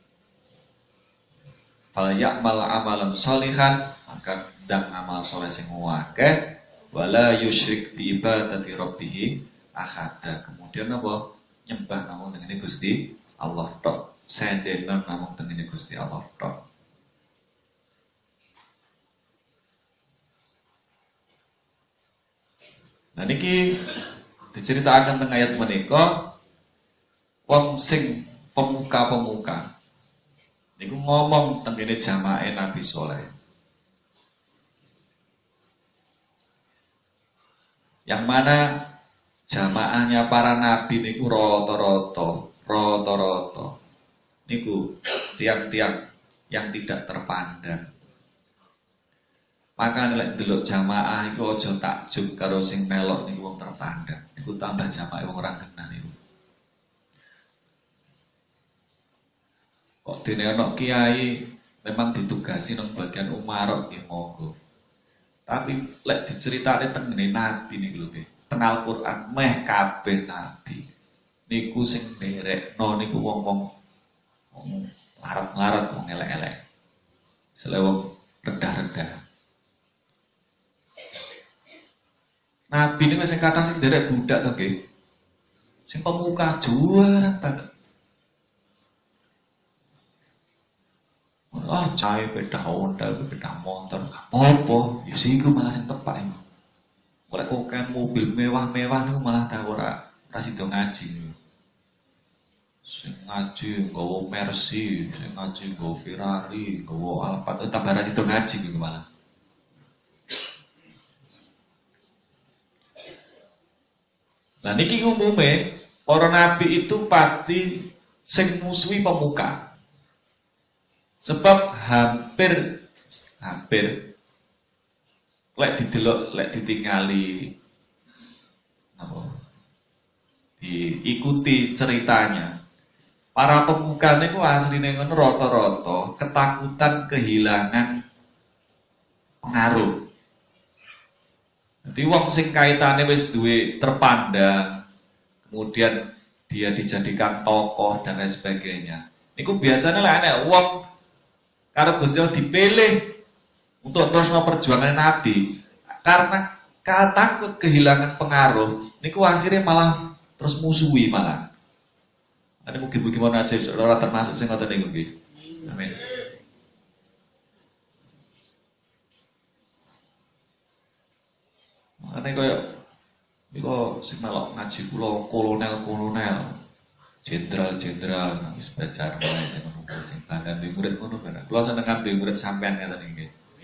fal ya'mal amalan sholihan, maka ndang amal saleh sing akeh wala yusyrik bi ibadati rabbih ahada. Kemudian apa? Nyembah namung dengan Gusti Allah tok. Sendenan namung dengan Gusti Allah tok. Nah niki diceritakan teng ayat menika wong sing pemuka-pemuka niku ngomong teng kene jamaah Nabi Soleh. Yang mana jamaahnya para nabi niku rata-rata niku tiang-tiang yang tidak terpandang. Maka nek delok jamaah iku aja takjub karo sing melok niku wong terpandang. Niku tambah jamaah wong ora kenal niku. Kok dene ana kiai memang ditugasi nang bagian umarok nggih monggo. Tapi lek diceritake teng ngene nabi niku lho nggih. Teng Al-Qur'an meh kabeh nabi. Niku sing nderekno niku wong-wong larat-larat wong elek-elek. Selewong rendah-rendah. Nabi ini sing kata sing derek budak to nggih. Sing pemuka juara banget. Cai beda Honda, beda motor, apa? Ya sih iku malah sing tepak iku. Oleh koken mobil mewah-mewah niku malah tak ora sida ngaji. Sing ngaji nggawa Mercy, sing ngaji nggawa Ferrari, nggawa Alphard, tambah ra sida ngaji niku malah. Nah niki umume para nabi itu pasti sing musuhi pemuka. Sebab hampir lek didelok, lek ditingali apa? Diikuti ceritanya. Para pemuka niku asline ngono rata-rata ketakutan kehilangan pengaruh. Jadi wong sing kaitane wis duwe terpandang, kemudian dia dijadikan tokoh dan lain sebagainya. Niku biasanya lah ana wong karo Gusti Allah dipilih untuk terusno perjuangan Nabi karena takut kehilangan pengaruh. Niku akhirnya malah terus musuhi malah. Ada mungkin gimana aja ora termasuk sing ngoten niku nggih. Amin. Makanya kaya iku sing melok ngaji kula kolonel, jenderal, wis belajar mulai sing ngono sing bangga duwe murid ngono kan. Kula senengan duwe murid sampean ngaten iki.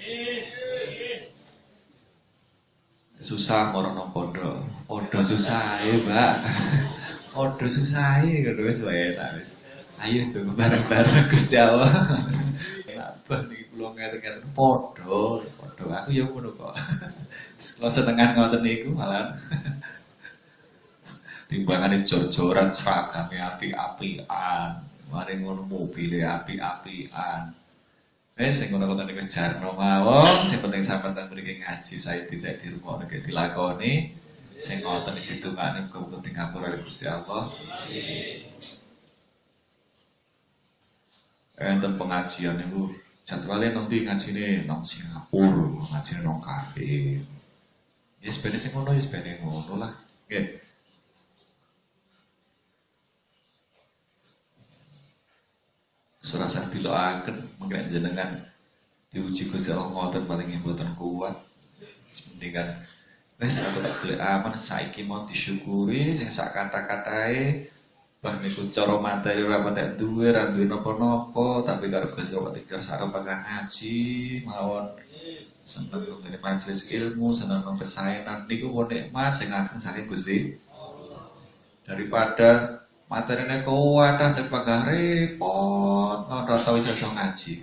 Susah morono pondok. Pondok susah Mbak. Pondok susah ngono wis wae ta wis. Ayo tuh bareng-bareng Gusti Allah. Kenapa nih kula ngeten-ngeten padha, wis padha. Aku ya ngono kok. Kula senengan ngoten niku malah. Timbangane jor-joran seragame apik-apikan. Mari ngono mobile apik-apikan. Sing ngono-ngono niku jarno mawon, sing penting sampeyan mriki ngaji saya tidak di rumah nek dilakoni. Sing ngoten isi dungane muga-muga ngapura Gusti Allah. Enten pengajian niku jadwalnya nanti ngajine nang Singapura, ngajine nang kafe. Ya sepeda sing ngono ya sepeda ngono lah. Nggih. Serasa diloaken mengkene jenengan diuji Gusti Allah ngoten paling mboten kuat. Mendingan wis aku tak golek aman saiki mau disyukuri sing sak kata-katae bah niku cara materi ora patek duwe ra duwe napa-napa tapi karo Gusti Allah ketika sarep ngaji mawon seneng ngene majelis ilmu seneng kesaenan niku wong nikmat sing ageng saking Gusti daripada materinya kuwadah terpagah repot, nggak tahu iso ngaji.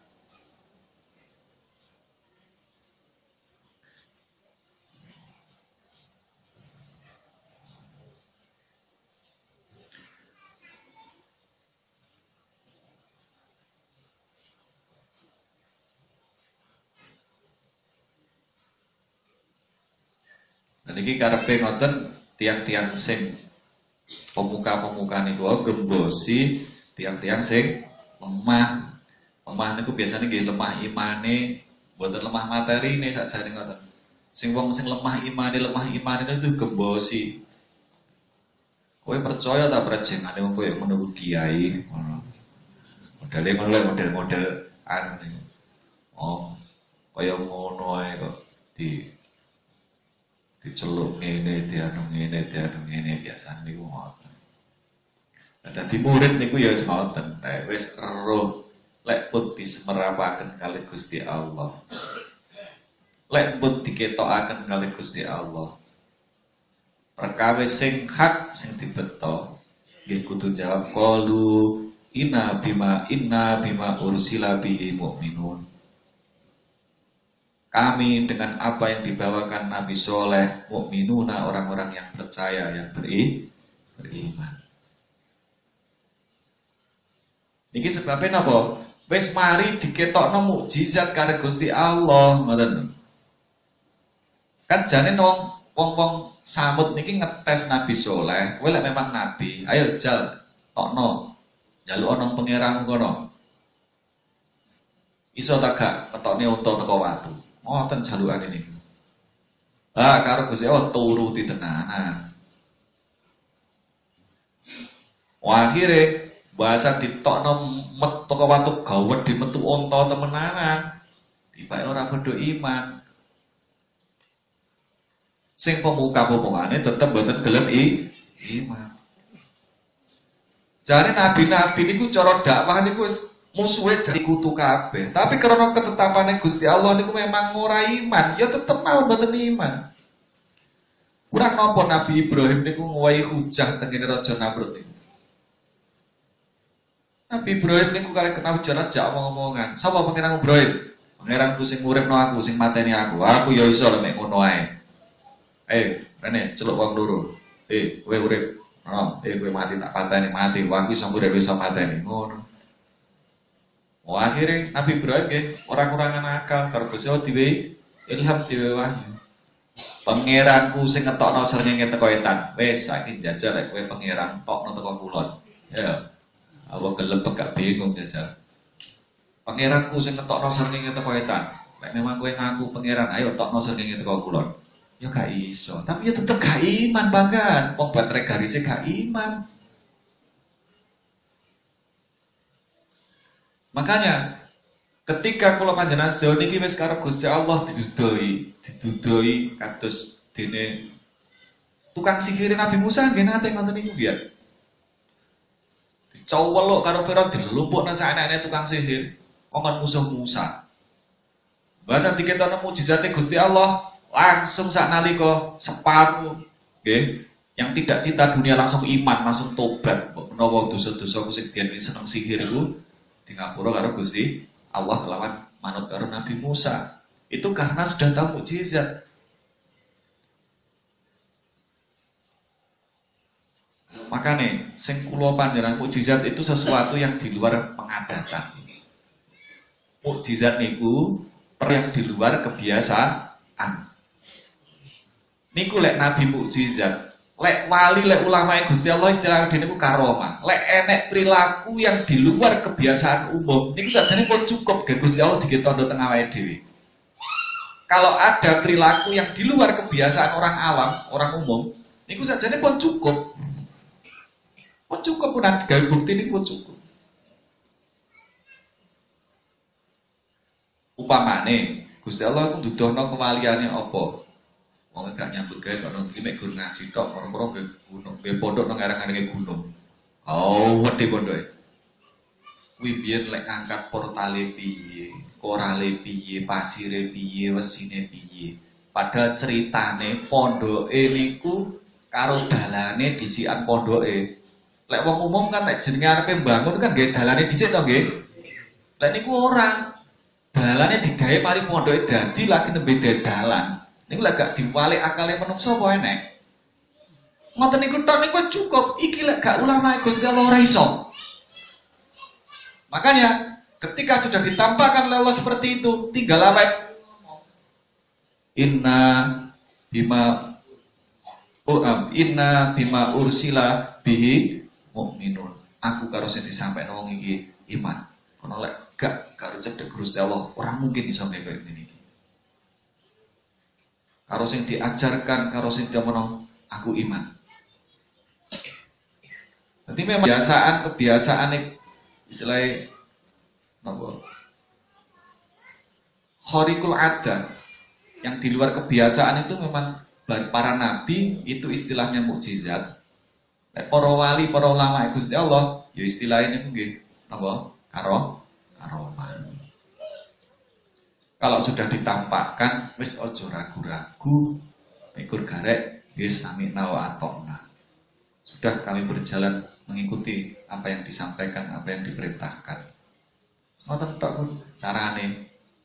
Dan ini karepe ngoten tiang-tiang sing pemuka-pemuka niku gembosi tiang-tiang sing lemah. Lemah niku biasanya nggih lemah imane, mboten lemah materine sakjane ngoten. Sing wong sing lemah imane itu gembosi. Kowe percaya ta prejengane wong koyo ngono kiai ngono. Model anu niku. Oh, kaya ngono ae kok diceluk ngene, dianu ngene biasane niku ngoten. Nah, dadi murid niku ya wis ngoten, wis eruh lek pun disemerapaken kali Gusti Allah. Lek pun diketokaken kali Gusti Allah. Perkawis sing hak sing dibeto nggih kudu jawab qalu inna bima ursila bihi mu'minun. Kami dengan apa yang dibawakan Nabi Soleh, mukminuna orang-orang yang percaya, yang beriman. Niki sebabnya napa? Wis mari diketokno mukjizat karo Gusti Allah, ngoten. Kan jane wong samut niki ngetes Nabi Soleh, kowe lek memang nabi, ayo jal tokno. Njaluk ana pangeran kono. Iso ta gak ketokne unta teko watu? Ngoten jalukane niku. Lah karo Gusti Allah turuti tenanan. Akhire bahasa ditokno metu ke watu gawet di metu unta temenanan. Dibake ora padha iman. Sing pemuka-pemukane tetep mboten gelem iman. Jare nabi-nabi niku cara dakwah niku wis musuhe jadi kutu kabeh. Tapi karena ketetapane Gusti Allah niku memang ora iman, ya tetep mau mboten iman. Kurang napa Nabi Ibrahim niku ngowahi hujah tengene Raja Namrud niku. Nabi Ibrahim niku kare kenal jaran jak omong-omongan. Sapa pangeran Ibrahim? Pangeranku sing uripno aku, sing mateni aku. Aku ya iso lek ngono ae. Rene celuk wong loro. Kowe urip. Kowe mati tak pateni mati. Aku iso urip iso mateni. Ngono. Akhirnya Nabi Ibrahim nggih ora-kurangan akal karo Gusti Allah diwehi ilham diwehi wahyu. Pangeranku sing ngetokno srengenge teko etan. Wis saiki jajal lek kowe pangeran tokno teko kulon. Ya. Apa gelem gak bingung jajal. Pangeranku sing ngetokno srengenge teko etan. Lek memang kowe ngaku pangeran, ayo tokno srengenge teko kulon. Ya gak iso, tapi ya tetep gak iman banget. Wong baterai garise gak iman. Makanya ketika kula panjenengan sedo niki wis karo Gusti Allah didudoi kados dene tukang sihir Nabi Musa nggih nate ngoten niku biyen. Dicowelok karo Firaun dilumpukna saenake tukang sihir, kongkon musuh Musa. Bahasa diketokno mujizate Gusti Allah, langsung saknalika separuh nggih Yang tidak cinta dunia langsung iman, langsung tobat. Menawa dosa-dosa ku sing biyen seneng sihir ku di ngapura karo Gusti Allah kelawan manut karo Nabi Musa. Itu karena sudah tahu mukjizat. Makanya sing kula panjenengan mukjizat itu sesuatu yang di luar pengadatan. Mukjizat niku yang di luar kebiasaan. Niku lek nabi mukjizat, lek wali, lek ulama Gusti Allah istilah dene niku karomah. Lek enek perilaku yang di luar kebiasaan umum, niku sajane pun cukup ge Gusti Allah digetondo teng awake dhewe. Kalau ada perilaku yang di luar kebiasaan orang awam, orang umum, niku sajane pun cukup. Pun cukup pun gawe bukti ini pun cukup. Upamane Gusti Allah ku dudono kewaliane apa? Wong gak nyambut gawe kok nang mek gur ngaji tok, ora-ora ke gunung, ke pondok nang areng-arenge gunung. Oh, wedi pondoke. Kuwi biyen lek ngangkat portale piye, korale piye, pasire piye, wesine piye. Padahal ceritane pondoke niku karo dalane dhisikan pondoke. Lek wong umum kan lek jenenge arepe mbangun kan nggih dalane dhisik to nggih. Lek niku ora. Dalane digawe mari pondoke dadi lagi nembe dalan. Niku lek gak diwalik akale menungso apa enek. Ngoten niku tok niku wis cukup. Iki lek gak ulama Gusti Allah ora iso. Makanya ketika sudah ditampakkan oleh Allah seperti itu, tinggal apa? Inna bima ursila bihi mukminun. Aku karo sing disampaikno wong iki iman. Kono lek gak karo cedhek Gusti Allah, ora mungkin iso kaya ngene iki. Karo sing diajarkan, karo sing diomonno, aku iman. Jadi memang kebiasaan istilahnya napa? Khariqul adat yang di luar kebiasaan itu memang para nabi itu istilahnya mukjizat. Para wali, para ulama Gusti Allah, ya istilahnya nggih napa? Karomah. Kalau sudah ditampakkan, wis ojo ragu-ragu, mikir garek, wis sami'na wa ata'na. Sudah kami berjalan mengikuti apa yang disampaikan, apa yang diperintahkan. Ngoten tok carane.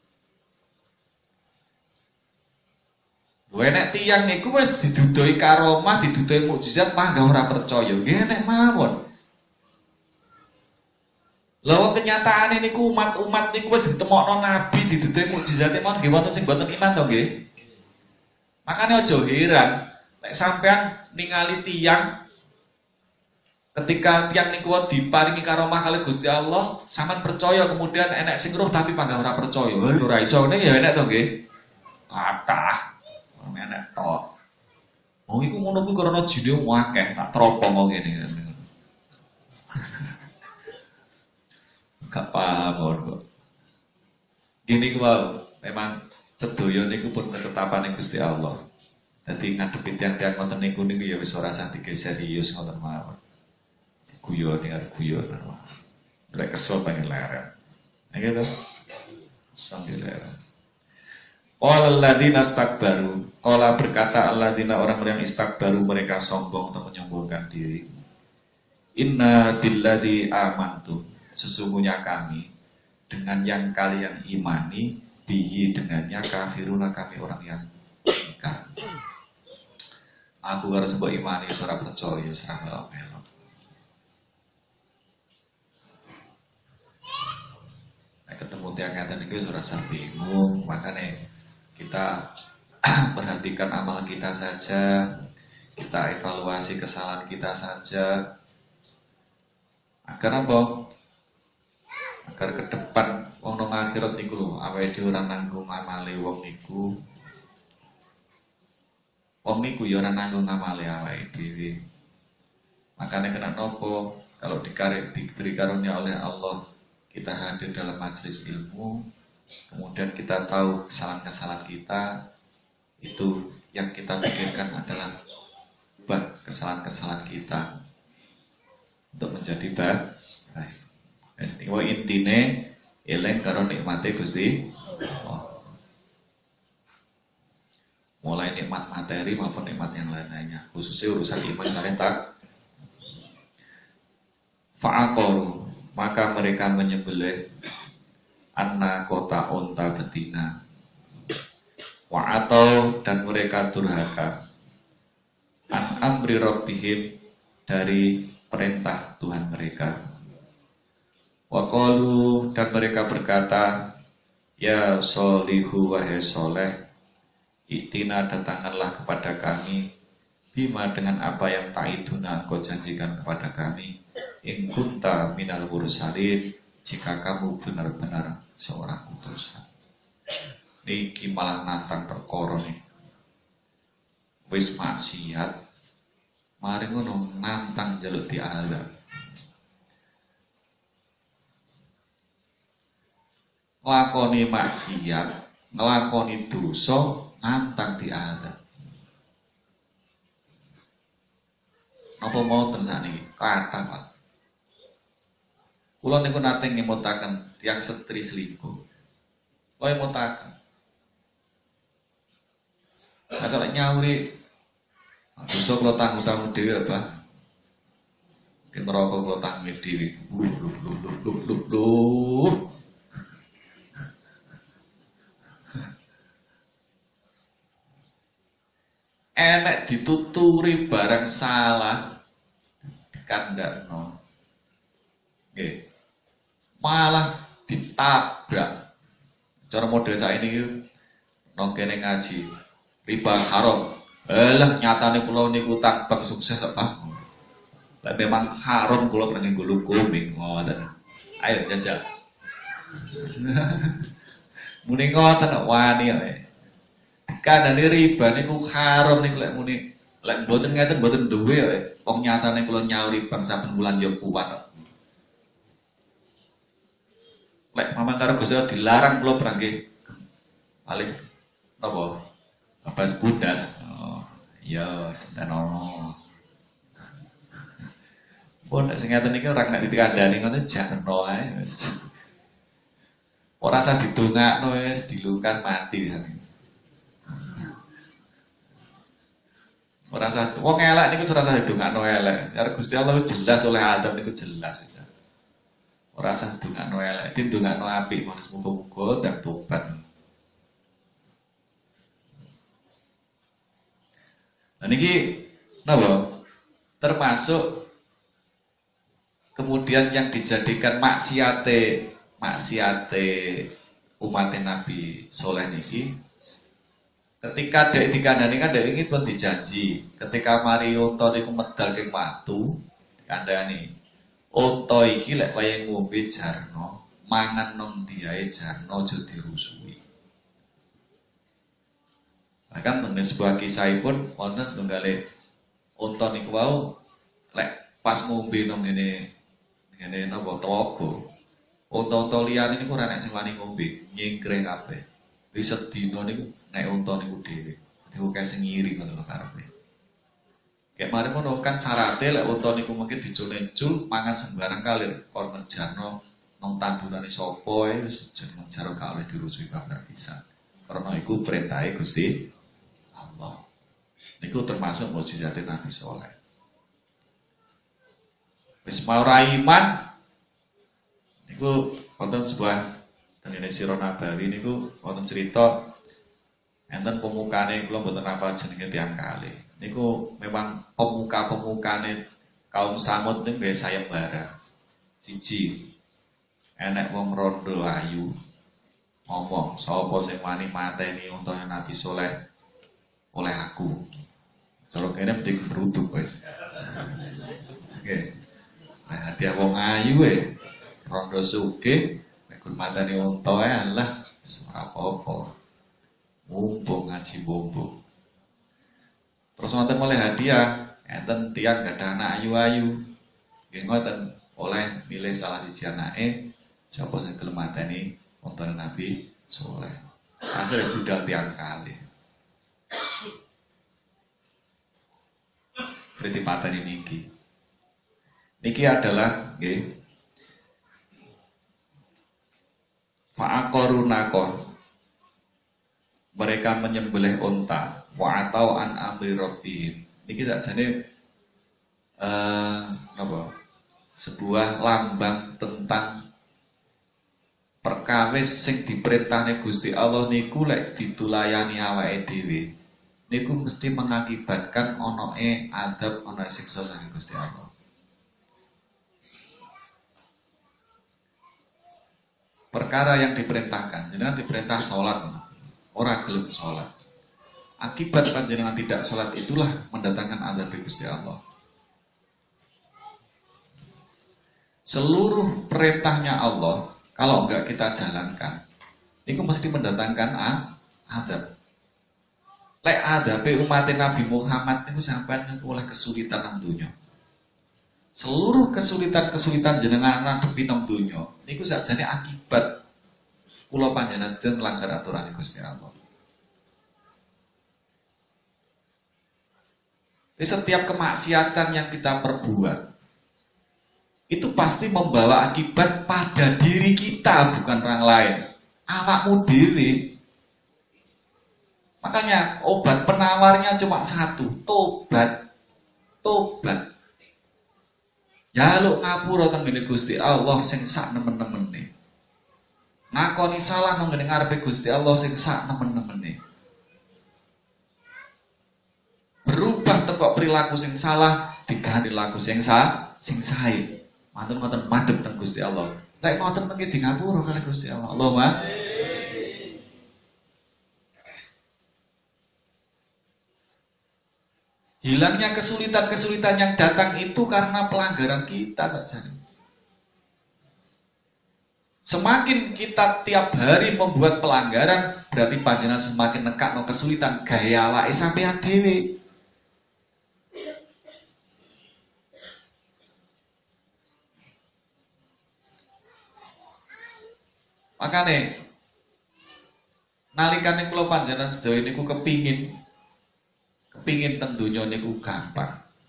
Nek tiyang niku wis didudoi karomah, didudoi mukjizat, mah gak ora percaya. Nggih nek mawon. Lha kenyataan niku umat-umat niku wis ditemokno nabi, didudoi mukjizate mon nggih wonten sing boten iman to nggih. Makane aja heran nek sampean ningali tiyang ketika tiyang niku diparingi karomah kali Gusti Allah, sampean percaya kemudian enek sing roh tapi panggah ora percaya. Ora iso ngene ya enek to nggih. Kathah enek tok. Oh iku ngono kuwi karena jine akeh tak teropong ngene. Gak paham kok. Gini ku memang sedaya niku pun ketetapan Gusti Allah. Dadi ngadepi tiyang-tiyang ngoten niku ya wis ora usah digeser serius ngoten mawon. Guyon dengan guyon. Lek kesel pengen leren. Nggih to? Sambil leren. Qala alladziina istakbaru. Qala berkata alladzina orang-orang yang istakbaru, mereka sombong atau menyombongkan diri. Inna billadzi amantu. Sesungguhnya kami dengan yang kalian imani, bihi dengannya kafiruna, kami orang yang ingkar. Aku harus mbok imani ora percaya, ora melok-melok. Nek ketemu tiang ngaten iki ora usah bingung, makanya kita perhatikan amal kita saja, kita evaluasi kesalahan kita saja. Agar apa? Agar ke depan wong nang akhirat niku lho, awake dhewe ora nanggung amale wong niku. Wong niku ya ora nanggung amale awake dhewe. Makanya kena nopo kalau diberi karunia oleh Allah, kita hadir dalam majelis ilmu, kemudian kita tahu kesalahan-kesalahan kita, itu yang kita pikirkan adalah kesalahan-kesalahan kita untuk menjadi baik. Wa intine eling karo nikmate Gusti Allah. mulai nikmat materi maupun nikmat yang lain-lainnya, khususnya urusan iman kalian tak. Fa'aqaru, maka mereka menyembelih anna kota unta betina. Wa'atau, dan mereka durhaka an amri rabbihim, dari perintah Tuhan mereka. Waqalu, dan mereka berkata, ya solihu wahai soleh, iktina datangkanlah kepada kami, bima dengan apa yang ta'iduna kau janjikan kepada kami, in kunta minal mursalin, jika kamu benar-benar seorang utusan. Niki malah nantang perkara nih. Wis maksiat, mari ngono nantang jaluk diazab. Nglakoni maksiat, nglakoni dosa, nantang diazab. Apa mau tenan iki? Kathah, Pak. Kula niku nate ngemutaken tiyang setri selingkuh. Kula ngemutaken. Kalau nyauri dosa kula tanggung-tanggung dhewe apa? Ki neraka kula tanggung dhewe. Enek dituturi barang salah dikandakno. Nggih. Malah ditabrak. Cara model saya ini nang kene ngaji riba haram. Lah nyatane kula niku tambang sukses apa? Lah memang haram kula pernah nggo kuming ngoten. Ayo jajal. Muni ngoten wani ae. Kadane riba niku haram niku lek muni lek mboten ngeten mboten duwe ae. Wong nyatane kula nyauri bang saben bulan yo kuat. Lek mamang karo Gusti dilarang kula prangge alih napa? Babas budas. Oh, iya sedan ono. Pun sing ngaten iki ora nek dikandani ngono jarno ae wis. Ora usah didongakno wis dilukas mati wisane. Ora usah wong elek niku ora usah didongakno elek. Karo Gusti Allah wis jelas oleh Adam niku jelas wis. Ora usah dongakno elek, dongakno apik manes muga-muga dan tobat. Nah niki napa? Termasuk kemudian yang dijadikan maksiate umat Nabi Soleh niki, ketika dek dikandani kan dek ingin pun dijanji, ketika mari unta niku medal king watu dikandani, unta iki lek wayah ngombe jarno, mangan nang diae jarno aja dirusui. Bahkan tenan sebuah kisahipun wonten setunggal unta niku wau lek pas ngombe nang ngene napa tlaga. Unta-unta liyane niku ora nek sing wani ngombe, nyingkring kabeh. Wis sedina niku nek unta niku dhewe. Niku kaya sing ngiri ngono karepe. Kayak mari ngono kan syaraté lek unta niku mungkin dicul-cul mangan sembarang kali kon ngejarno nang tandurane sapa wis jeneng jaro gak oleh dirusui bakar bisa. Karena iku perintahe Gusti Allah. Niku termasuk mukjizat Nabi Soleh. Wis mau ra iman niku wonten sebuah tengene Sira Nabawi niku wonten cerita enten pemukane kula mboten apal jenenge tiyang kalih. Niku memang pemuka-pemukane kaum Samud niku nggih sayembara. Siji enek wong rondo ayu ngomong, sapa sing wani mateni untane Nabi Soleh oleh aku. Cara kene mesti beruduk wis. Nggih. Nah, hadiah wong ayu rondo sugih nek mateni unta lah ora apa-apa. Mumpung ngaji bombong. Terus wonten oleh hadiah, enten tiyang gadah anak ayu-ayu. Nggih ngoten, oleh milih salah siji anake sapa sing gelem mateni untane Nabi Soleh. Akhire budal tiyang kalih. Berarti pateni niki. Niki adalah nggih fa'aqarunakon. mereka menyembelih unta wa atau an amri rabbihim. Niki sakjane sebuah lambang tentang perkawis sing diperintahne Gusti Allah niku lek ditulayani awake dhewe niku mesti mengakibatkan onoe adab ana siksa saking Gusti Allah. Perkara yang diperintahkan, jenengan diperintah sholat, ora gelem sholat. Akibat panjenengan tidak sholat itulah mendatangkan azab Gusti Allah. Seluruh perintahnya Allah kalau enggak kita jalankan, itu mesti mendatangkan azab. Lek adabe umat Nabi Muhammad itu sampai oleh kesulitan nang dunya. Seluruh kesulitan jenengan ngadepi nang dunya niku sakjane akibat kula panjenengan sedaya melanggar aturan Gusti Allah. Di setiap kemaksiatan yang kita perbuat itu pasti membawa akibat pada diri kita, bukan orang lain. Awakmu dhewe. Makanya obat penawarnya cuma satu, tobat. Tobat. Jaluk ngapura teng ngene Gusti Allah sing sak nemen-nemene. Ngakoni salah nang ngene ngarepe Gusti Allah sing sak nemen-nemene. Berubah teko perilaku sing salah diganti laku sing sae. Mantun-mantun madhep teng Gusti Allah. Lek ngoten mengki di ngapura kali Gusti Allah. Allahumma hilangnya kesulitan-kesulitan yang datang itu karena pelanggaran kita saja. Semakin kita tiap hari membuat pelanggaran, berarti panjenengan semakin nekakno kesulitan gaya awake sampean dhewe. Makane nalikane kula panjenengan sedaya niku kepingin teng donya niku gampang.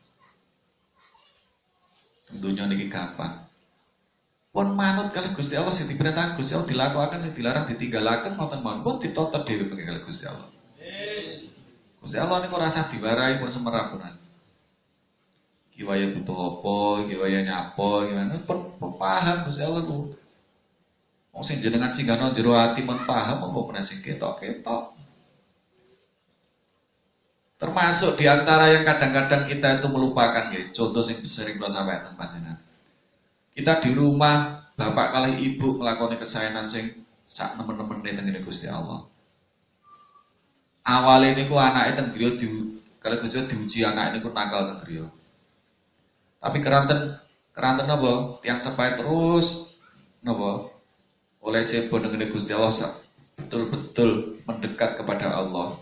Teng donya niki gampang. Pun manut kalih Gusti Allah sing diperintah Gusti Allah dilakukan sing dilarang ditinggalaken ngoten mawon. Pun ditotot dhewe kalih Gusti Allah. Gusti Allah niku rasa diwarai pun semerapunan. Kiwaya butuh apa, kiwaya nyapa, gimana pun paham Gusti Allah ku. Wong sing jenengan singgahno jero ati men paham apa meneh sing ketok-ketok. Termasuk di antara yang kadang-kadang kita itu melupakan, guys. Contoh yang sering kula sampaikan panjenengan. Kita di rumah, bapak kali ibu nglakoni kesaenan sing sak nemen-nemene teng Gusti Allah. Awale niku anake teng griya kalau Gusti diuji anake niku nakal teng griya. Tapi keranten napa? Tiang sepae terus napa? Oleh sebo dengan Gusti Allah betul-betul mendekat kepada Allah.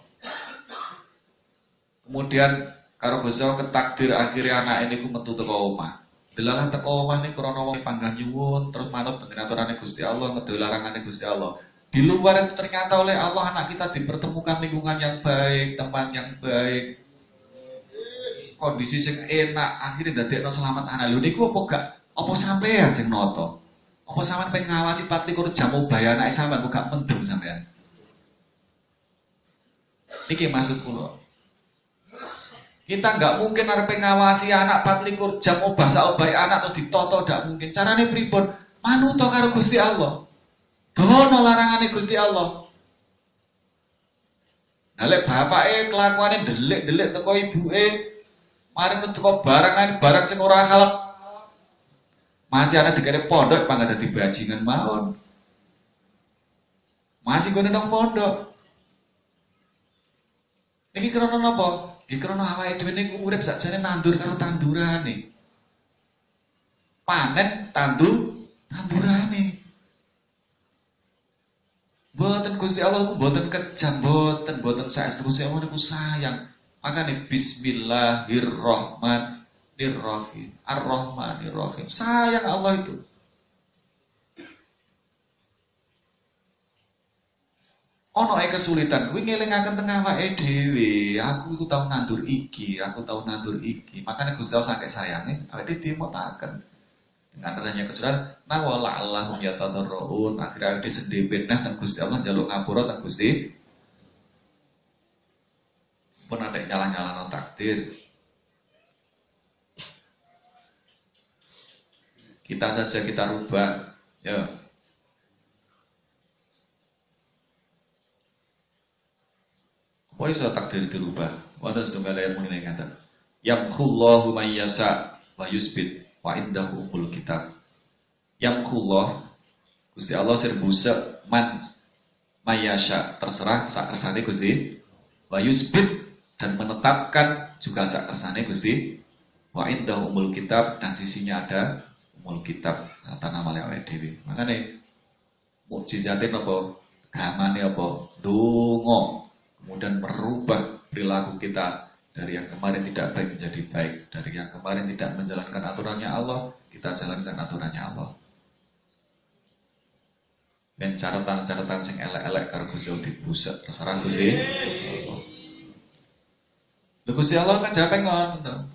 Kemudian karo Gusti Allah ketakdir akhirnya anak ini ku metu teko omah. Delalah teko omah niku krana wong panggah nyuwun terus manut dengan aturane Gusti Allah, ngedol larangane Gusti Allah. Di luar itu ternyata oleh Allah anak kita dipertemukan lingkungan yang baik, teman yang baik, kondisi sing enak, akhirnya dadekno selamat anak. Lho niku apa gak apa sampean sing noto? Apa sampean pengen ngawasi 24 jam ubah anake sampean kok gak mendem sampean? Niki maksud kula. Kita nggak mungkin arep ngawasi anak 24 jam obah saobahe anak terus ditoto, ndak mungkin. Carane pripun? Manut karo Gusti Allah. Dono larangane Gusti Allah. Nah lek bapake kelakuane delik-delik teko ibuke, mari teko barang sing ora halal. Masih ana dikene pondok pangga dadi bajingan mawon. Masih gone nang pondok. Iki krana napa? Iki krana awake dhewe niku urip sakjane nandur karo tandurane. Panen tandurane. Boten Gusti Allah ku boten kejam, boten saestu Gusti Allah niku sayang. Makane bismillahirrahmanirrahim. Ar-Rahmanirrahim. Sayang Allah itu. Ono kesulitan, kuwi ngelingaken teng awake dhewe. Aku iku tau nandur iki, Makanya Gusti Allah saking sayange awake dhewe dimotaken. Dengan adanya kesulitan, nawala Allahum yatadarrun, akhirnya disendhepen teng Gusti Allah njaluk ngapura teng Gusti takdir. Kita saja kita rubah. Ya. Apa iso takdir dirubah? Wonten setunggal ayat muni ngaten. Yamkhullahu may yasha wa yusbit wa indahu ummul kitab. Yamkhullah Gusti Allah sir busek man mayasya terserah sak kersane Gusti wa yusbit dan menetapkan juga sak kersane Gusti wa indahu ummul kitab dan sisinya ada ummul kitab kata nama awake dhewe. Makane mukjizate napa? Gamane apa? Donga. Kemudian merubah perilaku kita dari yang kemarin tidak baik menjadi baik, dari yang kemarin tidak menjalankan aturannya Allah, kita jalankan aturannya Allah. Dan catatan-catatan sing elek-elek karo Gusti dibuset, terserah Gusti. Lha Gusti Allah kan jape ngono.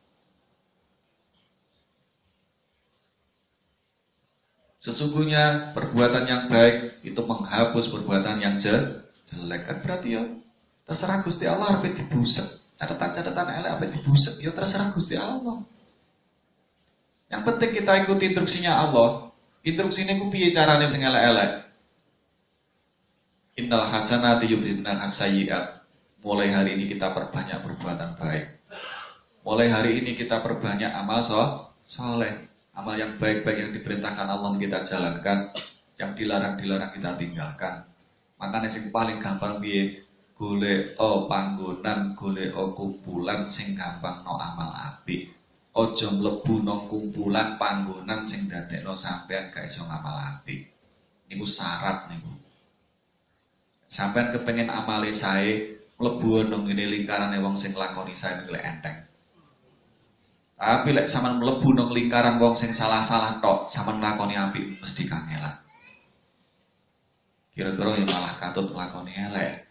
Sesungguhnya perbuatan yang baik itu menghapus perbuatan yang jelek. Kan berarti ya terserah Gusti Allah arep dibuset. Catatan-catatan elek apa dibuset ya terserah Gusti Allah. Yang penting kita ikuti instruksinya Allah. Instruksinya ku piye carane sing elek-elek? Innal hasanati yudhibna as-sayyi'at. Mulai hari ini kita perbanyak perbuatan baik. Mulai hari ini kita perbanyak amal soleh. Amal yang baik-baik yang diperintahkan Allah kita jalankan, yang dilarang-dilarang kita tinggalkan. Makanya sing paling gampang piye? Golek panggonan, golek kumpulan sing gampang no amal apik. Aja mlebu nang kumpulan panggonan sing dadekno sampean gak iso ngamal apik. Niku syarat niku. Sampean kepengin amale sae, mlebu nang ngene lingkarane wong sing lakoni sae niku enteng. Tapi lek sampean mlebu nang lingkaran wong sing salah-salah tok, sampean nglakoni apik mesti kangelan. Kira-kira yang malah katut nglakoni elek.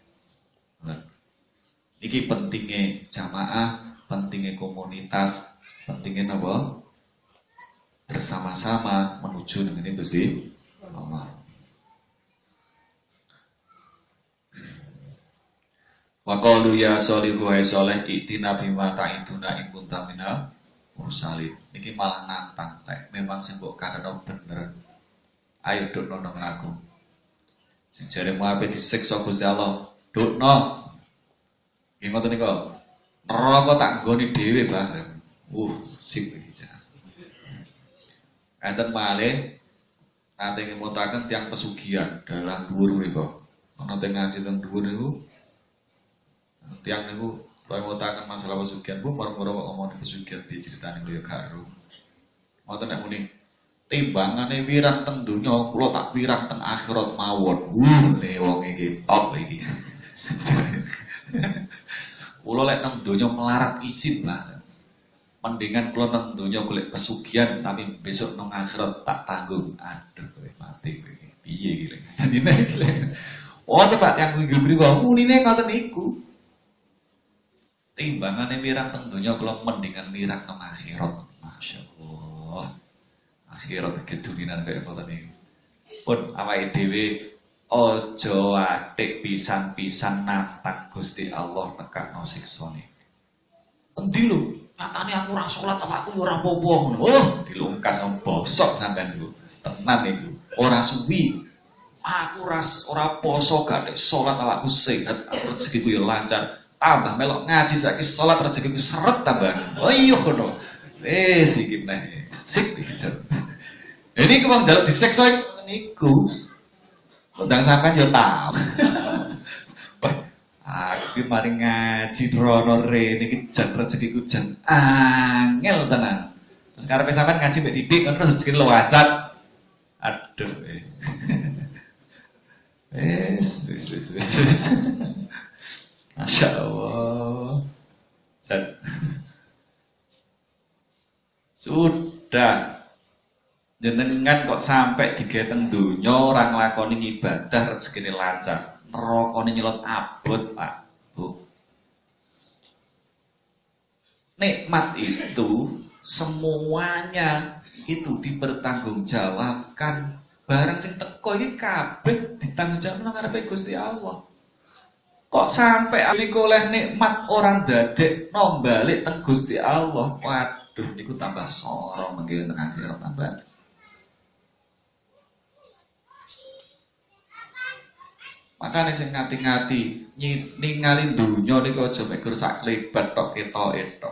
Iki pentingnya jamaah, pentingnya komunitas, pentingnya apa? Bersama-sama menuju dengan ini Gusti Allah. Wa qalu ya sholihu wa sholih itina bima ta'iduna in kunta minal mursalin. Niki malah nantang lek memang sing mbok karena bener. Ayo dokno nang aku. Sing jare muape disiksa Gusti Allah, dokno. Nggih ngoten niku. Neraka tak nggoni dhewe bareng. Sip iki. Enten malih ate ngemutaken tiyang pesugihan dalan dhuwur niku. Ana teng ngaji teng dhuwur niku. Tiyang niku ngemutaken masalah pesugihan Bu, marang-marang kok ngomong pesugihan piye critane kaya karo. Ngoten nek muni timbangane wirang teng donya kula tak wirang teng akhirat mawon. Le wong iki top iki. Kula lek nang donya melarat isin lah. Mendingan kula nang donya golek pesugihan tapi besok nang akhirat tak tanggung. Aduh kowe mati kowe iki. Piye iki lek. Dine iki lek. Oh Pak yang nggih mriku munine ngoten niku. Timbangane wirang teng donya kula mendingan wirang nang akhirat. Masyaallah. Akhirat kedulinan kaya ngoten niku. Pun awake dhewe ojo atik pisan-pisan nantang Gusti Allah nekakno siksane. Endi lho, nyatane aku ora salat awakku ora apa-apa ngono. Dilungkas bosok sampean niku. Tenan niku. Ora suwi. Aku ora poso gak salat awakku sehat, rezekiku yo lancar. Tambah melok ngaji saiki salat rezekiku seret tambah. Oh iya ngono. Wis iki meneh. Sik iki. Ini ku wong jaluk disiksa niku. Undang sampean yo tau. Aku mari ngaji rono rene iki jan rezekiku jan angel tenan. Terus karepe sampean ngaji mbek didik ngono terus rezeki lowacat. Aduh. Wis. Masya Allah. Sudah. Jenengan kok sampai digeteng donya ora nglakoni ibadah rezekine lancar. Nerakane nyelot abot, Pak. Bu. Nikmat itu semuanya itu dipertanggungjawabkan. Barang sing teko iki kabeh ditanggungjawabno nang ngarepe Gusti Allah. Kok sampai niku oleh nikmat orang dadek nombalik teng Gusti Allah. Waduh niku tambah sorong mangke teng akhirat tambah. Makanya sing ngati-ngati ningali dunya niku aja mikir sak klebat tok ketoke tok.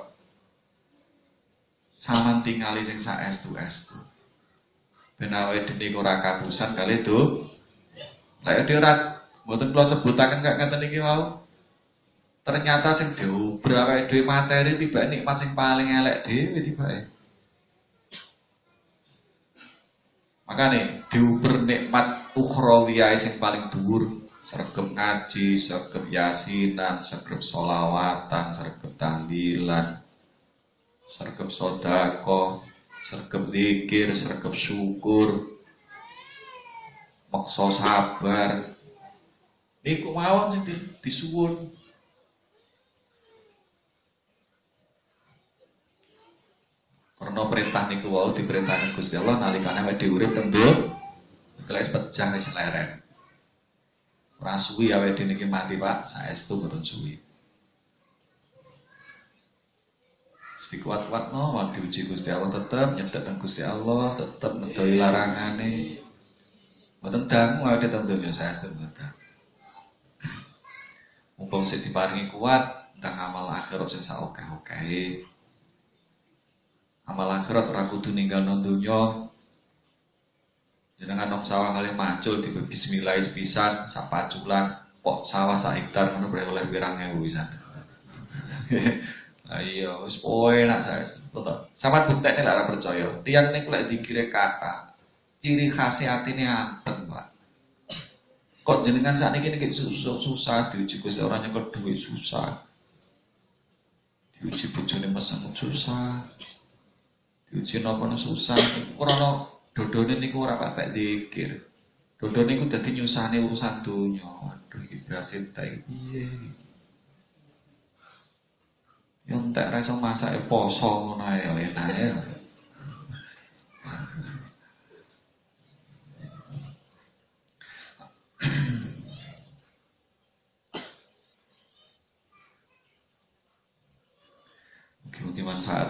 Saman tingali sing saestu-estu. Ben awake dhewe ora kapusan kali itu. Lek dhewe ora mboten kula sebutaken kak ngaten iki mau. Ternyata sing diuber awake dhewe materi tiba nikmat sing paling elek dhewe tibake. Makane diuber nikmat ukhrawiyah sing paling dhuwur, sregep ngaji, sregep yasinan, sregep sholawatan, sregep tahlilan, sregep sedekah, sregep zikir, sregep syukur, maksa sabar. Niku mawon sing disuwun. Karena perintah niku wau diperintahkan Gusti Allah nalikane awake dhewe urip teng donya. Keles pejah wis leren. Ora suwi awake dhewe niki mati, Pak, saestu mboten suwi. Mesti kuat-kuatno mau diuji Gusti Allah tetep nyedhek teng Gusti Allah, tetep ngedoli larangane. Mboten dangu awake teng donya saestu mboten. Mumpung sing diparingi kuat tentang amal akhirat sing saokeh-okehe. Amal akhirat ora kudu ninggalno donya. Jenengan nang sawah kalih macul di bismillah pisan sapaculan pok sawah sak hektar ngono bre oleh 2.000 pisan. Ayo wis enak saes. Sampeyan buktekne lek ora percaya. Tiyang niku lek dikire kata ciri khas atine anteng, Pak. Kok jenengan sakniki niki susah diuji Gusti ora nyekel dhuwit susah. Diuji bojone mesem susah. Diuji napa susah, krana dodone niku ora patek zikir. Dodone niku dadi nyusahne urusan donya. Waduh iki berhasil ta piye. Yo entek ra iso masake poso ngono ae enak ae. Mugi-mugi manfaat.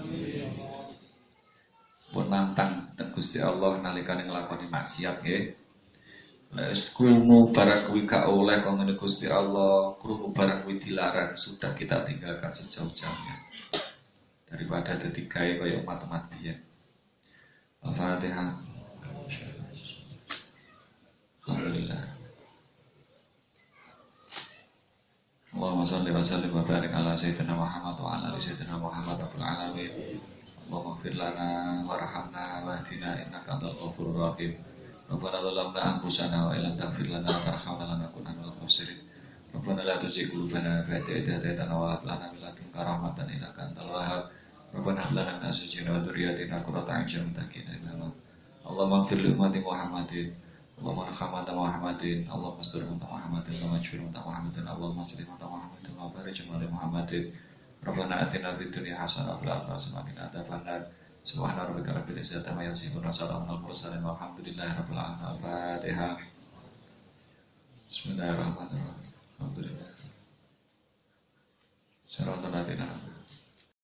Pun nantang teng Gusti Allah nalikane nglakoni maksiat nggih. Wis krungu barang kuwi gak oleh kok ngene Gusti Allah, krungu barang kuwi dilarang, sudah kita tinggalkan sejauh-jauhnya. Daripada dadi gawe kaya umat-umat biyen. Al-Fatihah. Alhamdulillah. Allahumma shalli wa sallim wa barik ala sayyidina Muhammad wa ala ali sayyidina Muhammad rabbil alamin. Allahumma ighfir lana warhamna wahdina innaka antal ghafurur rahim. Rabbana zalamna anfusana wa illam taghfir lana wa tarhamna lanakunanna minal khasirin. Rabbana la tuzigh qulubana ba'da idh hadaytana wa hab lana min ladunka rahmatan innaka antal wahhab. Rabbana hab lana min azwajina wa dhurriyyatina qurrata a'yunin wattaqina. Allahumma ighfir li ummati Muhammadin. Allahumma arham ummata Muhammadin. Allahumma astur ummata Muhammadin wa majbur ummata Muhammadin. Allahumma sallim ummata Muhammadin wa barik ala Muhammadin. Rabbana atina fid dunya hasanah wa fil akhirati hasanah wa qina adzabannar. Subhana rabbika rabbil izzati amma yasifun wa salamun alal mursalin walhamdulillahi rabbil alamin. Al-Fatihah. Bismillahirrahmanirrahim. Alhamdulillah. Shiratal ladzina